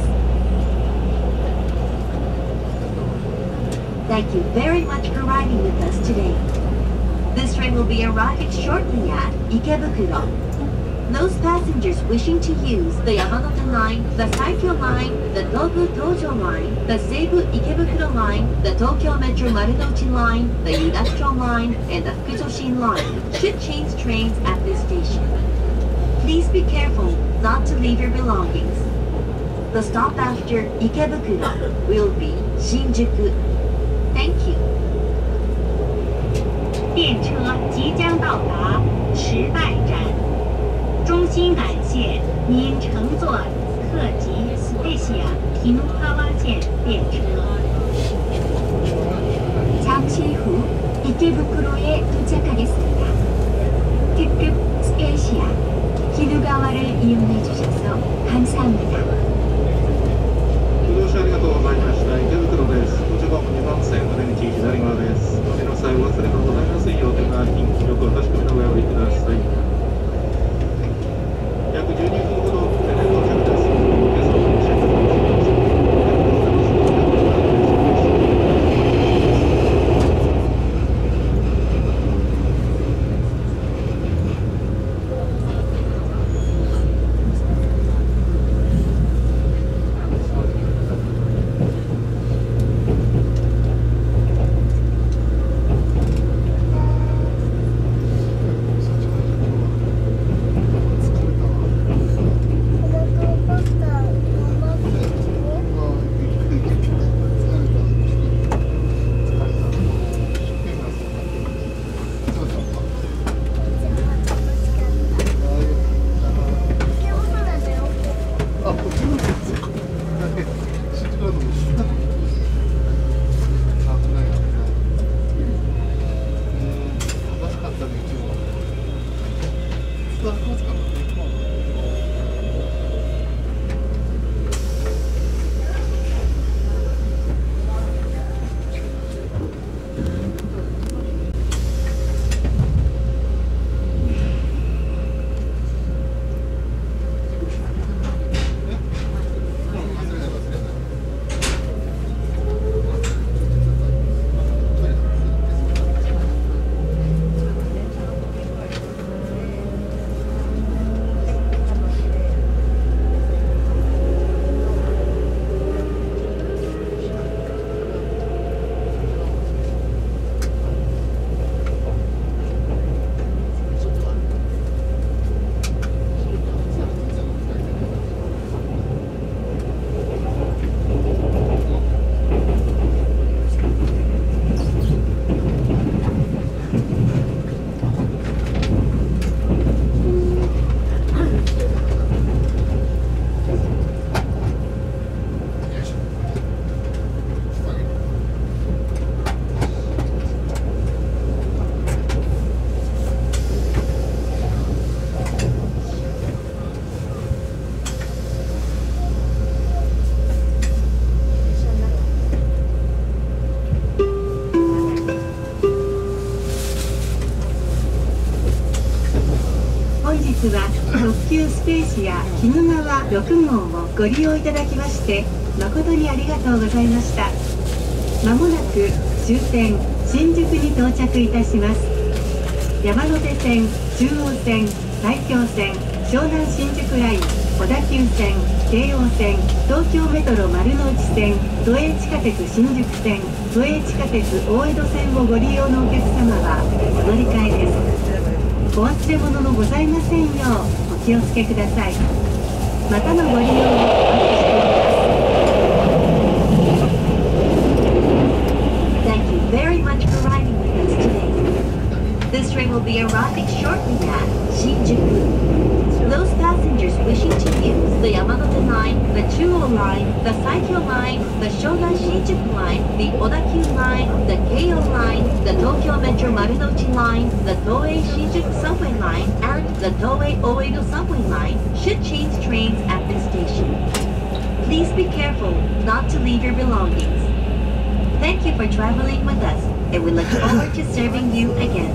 Thank you very much for riding with us today. This train will be arriving shortly at Ikebukuro. Those passengers wishing to use the Yamanote Line, the Saikyo Line, the Tobu Tojo Line, the Seibu Ikebukuro Line, the Tokyo Metro Marunouchi Line, the Industrial Line, and the Fukujoshin Line should change trains at this station. Please be careful not to leave your belongings. The stop after Ikebukuro will be Shinjuku. Thank you. 电车即将到达池袋站，衷心感谢您乘坐特急スペシア鬼怒川線電車。 잠시 후 이케부쿠로에 도착하겠습니다. 특급 스페이시아 기누가와를 이용해 주셔서 감사합니다. ご乗車ありがとうございました。池袋です。ご乗車2番線お出口左側です。お乗りの際お忘れのございませんよう手が近畿力を確かめの上お降りください。約12分ほどで到着です。皆様お召し上がりください。 日は特急スペーシア鬼怒川6号をご利用いただきまして誠にありがとうございました。まもなく終点新宿に到着いたします。山手線、中央線、埼京線、湘南新宿ライン、小田急線、京王線、東京メトロ丸の内線、都営地下鉄新宿線、都営地下鉄大江戸線をご利用のお客様はお乗り換えです。お忘れ物のございませんようお気をつけください。またのご利用をお待ちしております。 Thank you very much for riding with us today. This train will be arriving shortly at Shinjuku. Those passengers wishing to use the Yamanote Line, the Chuo Line, the Saikyo Line, the Shonan Shinjuku Line, the Odakyu Line, the Keio Line, the Tokyo Metro Marunouchi Line, the Toei Shinjuku Subway Line, and the Toei Oedo Subway Line should change trains at this station. Please be careful not to leave your belongings. Thank you for traveling with us, and we look forward to serving you again.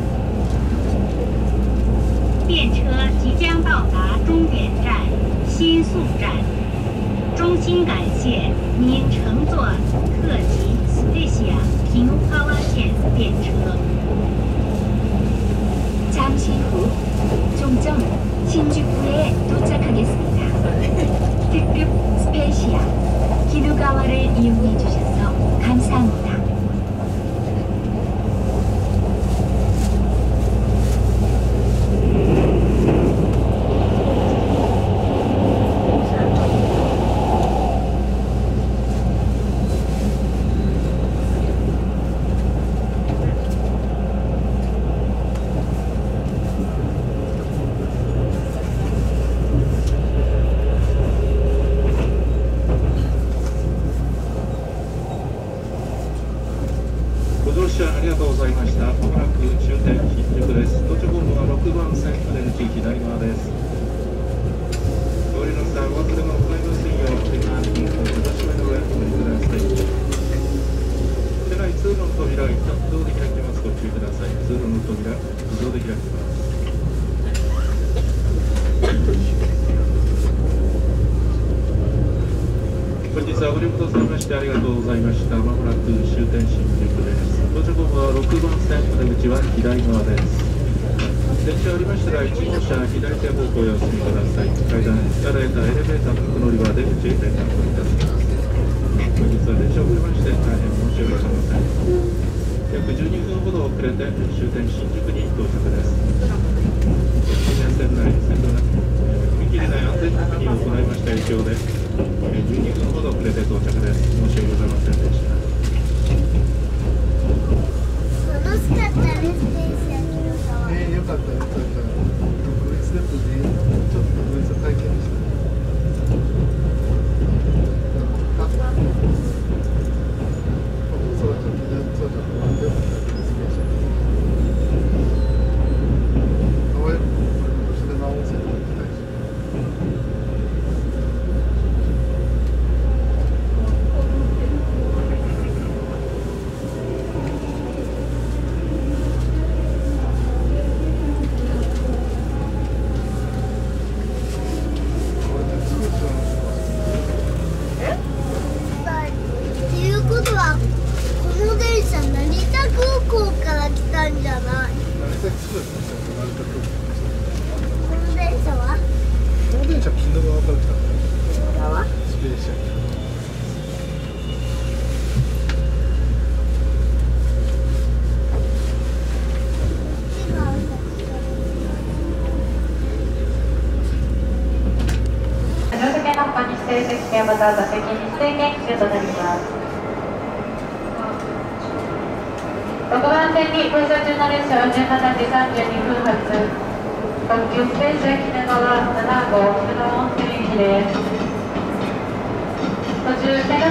列车即将到达终点站新宿站，衷心感谢您乘坐特急スペシア鬼怒川線電車。 잠시 후 종점 신주쿠에 도착하겠습니다. 특급 스페이시아 기누가와를 이용해 주셔서 감사합니다. ご乗車ありがとうございました。まもなく終点新宿です。到着ホームは6番線出口左側です。お降りの際お忘れのございませんよう、手がピンクの渡し目の上お降りください。車内通路の扉、一旦自動で開きます。ご注意ください。通路の扉、自動で開きます。本日はご利用くださいましてありがとうございました。まもなく終点新宿です。到着ホームは6番線出口は左側です。電車降りましたら1号車左手方向へお進みください。階段、エスカレーター、エレベーターの乗り場出口へ連絡をいたします。本日は電車を遅れまして大変申し訳ございません。約12分ほど遅れて終点新宿に到着です。線内、線路内、踏切内安全確認を行いました影響で12分ほど遅れて到着です。申し訳ございませんでした。 楽しかったです。 よかったよかった。特別でもね、ちょっと特別な体験でしたね。そうだったよかったです。 また座席に指定研究となります。6番線に停車中の列車は17時32分発特急スペース駅根川7号久野温泉行きです。途中